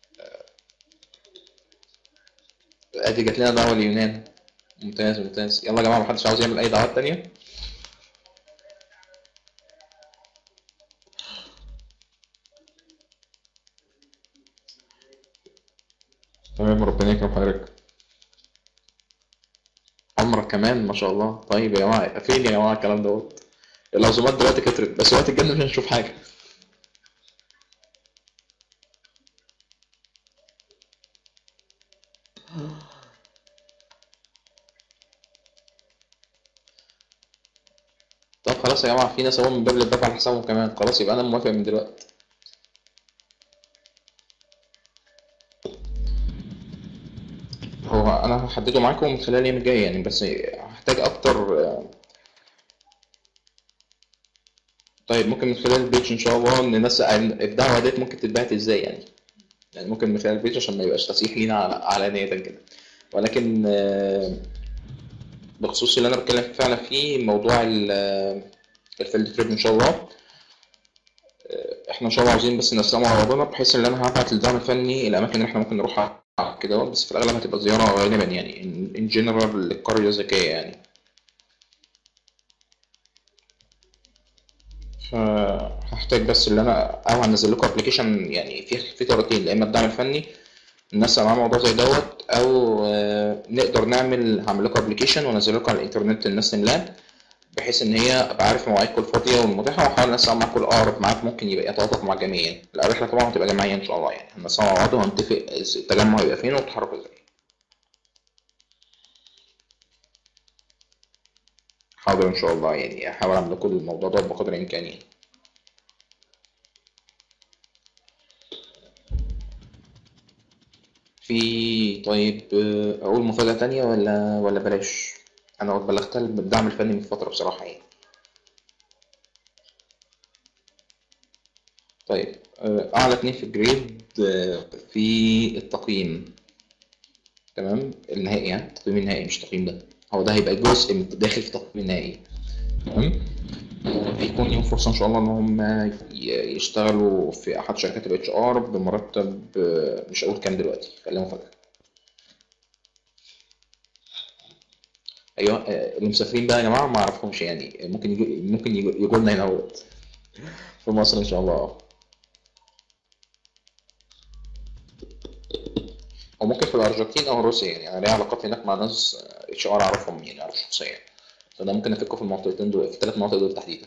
Speaker 2: ادي جات لنا دعوه اليونان. ممتاز ممتاز. يلا يا جماعه، محدش عاوز يعمل اي دعوات تانية؟ تمام، ربنا يكرم حضرتك. عمرك كمان ما شاء الله. طيب يا جماعه، فين يا جماعه الكلام دوت؟ العزومات دلوقتي كترت، بس وقت الجنة مش هنشوف حاجة. طب خلاص يا جماعة، في ناس اهو من باب الدفع على حسابهم كمان. خلاص يبقى أنا موافق من دلوقتي. هو أنا هحدده معاكم من خلال الأيام الجاية يعني، بس هحتاج أكتر. طيب ممكن من خلال البيج إن شاء الله ننسق الدعوة ديت ممكن تتبعت إزاي يعني. يعني ممكن من خلال البيج عشان ما يبقاش تسيح لينا علانية كده. ولكن بخصوص اللي أنا بتكلم فعلا فيه موضوع الفيلد تريب إن شاء الله. احنا ان شاء الله عاوزين بس نسلمه على بعضنا، بحيث ان انا هبعت الدعم الفني الاماكن اللي احنا ممكن نروحها كده، بس في الاغلب هتبقى زياره غالبا يعني ان جنرال للقريه الذكيه يعني. فهحتاج بس ان انا او هنزل لكم ابلكيشن يعني في طريقتين، يا اما الدعم الفني ننسق معاه موضوع زي دوت، او نقدر هعمل لكم ابلكيشن وانزل لكم على الانترنت الناس تملاه، بحيث ان هي ابقى عارف مواعيدكم الفاضيه والمتاحه، واحاول انسق معاكم الاقرب ميعاد ممكن يبقى يتوافق مع الجميع يعني. الرحله طبعا هتبقى جماعيه ان شاء الله يعني، هنسق مع بعض وهنتفق التجمع هيبقى فين والتحرك ازاي. حاضر ان شاء الله يعني، هحاول اعمل لكم الموضوع ده بقدر الامكان يعني. في طيب اقول مفاجاه تانية ولا بلاش؟ انا قلت بلغتها بالدعم الفني من فتره بصراحه يعني. طيب اعلى اتنين في الجريد في التقييم. تمام، النهائي يعني التقييم النهائي مش التقييم ده. هو ده هيبقى جزء من داخل في التقييم النهائي. تمام. هيكون ليهم فرصة إن شاء الله إن هم يشتغلوا في أحد شركات الاتش ار بمرتب مش هقول كام دلوقتي، خلينا مفاجأة. أيوه اللي مسافرين بقى يا جماعة ما أعرفهمش يعني، ممكن يجوا لنا هنا اهوت في مصر إن شاء الله. أو ممكن في الأرجنتين أو روسيا يعني. أنا ليا علاقات هناك مع ناس اتش ار أعرفهم يعني، أعرف شخصيا. فده ممكن أفكه في المنطقتين دول، في الثلاث مناطق دول تحديدا.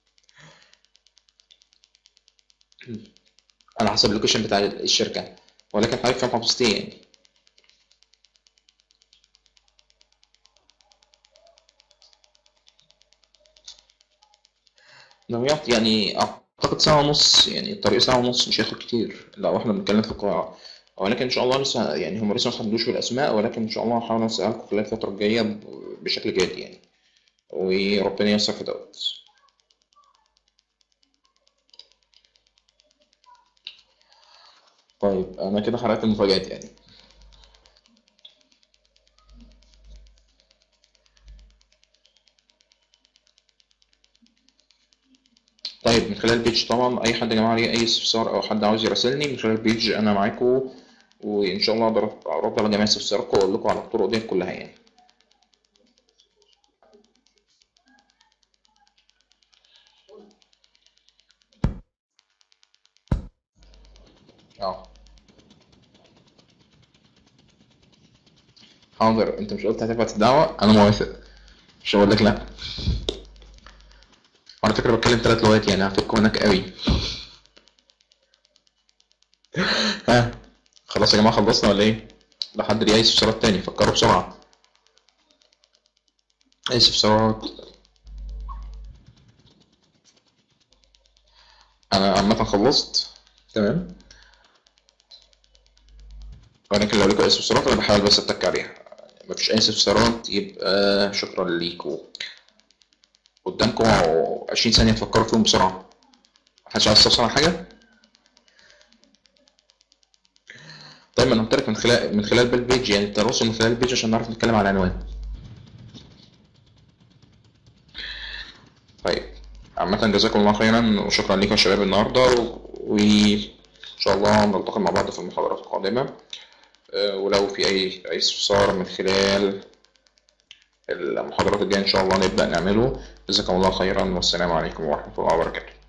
Speaker 2: على حسب اللوكيشن بتاع الشركة. ولكن حضرتك فاهم حفظت ايه يعني. دمياط يعني أعتقد ساعة ونص، يعني الطريق ساعة ونص مش هياخد كتير لو احنا بنتكلم في القاهرة. ولكن إن شاء الله لسه يعني هم لسه محددوش بالأسماء، ولكن إن شاء الله هحاول أسألكم خلال الفترة الجاية بشكل جاد يعني، وربنا ييسر في دوت. طيب أنا كده حرقت المفاجآت يعني. طيب من خلال البيج طبعا أي حد يا جماعة ليه أي استفسار أو حد عاوز يراسلني من خلال البيج أنا معاكم، وإن شاء الله أقدر أرد على جميع استفساراتكم وأقول لكم على الطرق دي كلها يعني. اه حاضر، أنت مش قلت هتبعت الدعوة؟ أنا موافق، مش هقول لك لأ. وعلى فكرة بتكلم 3 لغات يعني هفكوا هناك قوي. ها خلاص يا جماعة خلصنا ولا إيه؟ لحد ليه أي استفسارات تاني فكروا بسرعة. أي استفسارات؟ أنا عامة خلصت تمام، ولكن لو ليكوا أي استفسارات أنا بحاول بس أتك عليها. مفيش أي استفسارات يبقى شكرا ليكوا. قدامكم 20 ثانية تفكروا فيهم بسرعة. محدش عايز يستفسر عن حاجة؟ طيب ما أنا قلت لك من خلال بالبيج يعني التواصل من خلال البيج عشان نعرف نتكلم على العنوان. طيب عامة جزاكم الله خيرا وشكرا لكم يا شباب النهاردة، وإن شاء الله نلتقي مع بعض في المحاضرات القادمة. ولو في أي استفسار من خلال المحاضرات الجاية إن شاء الله نبدأ نعمله. جزاكم الله خيرا والسلام عليكم ورحمة الله وبركاته.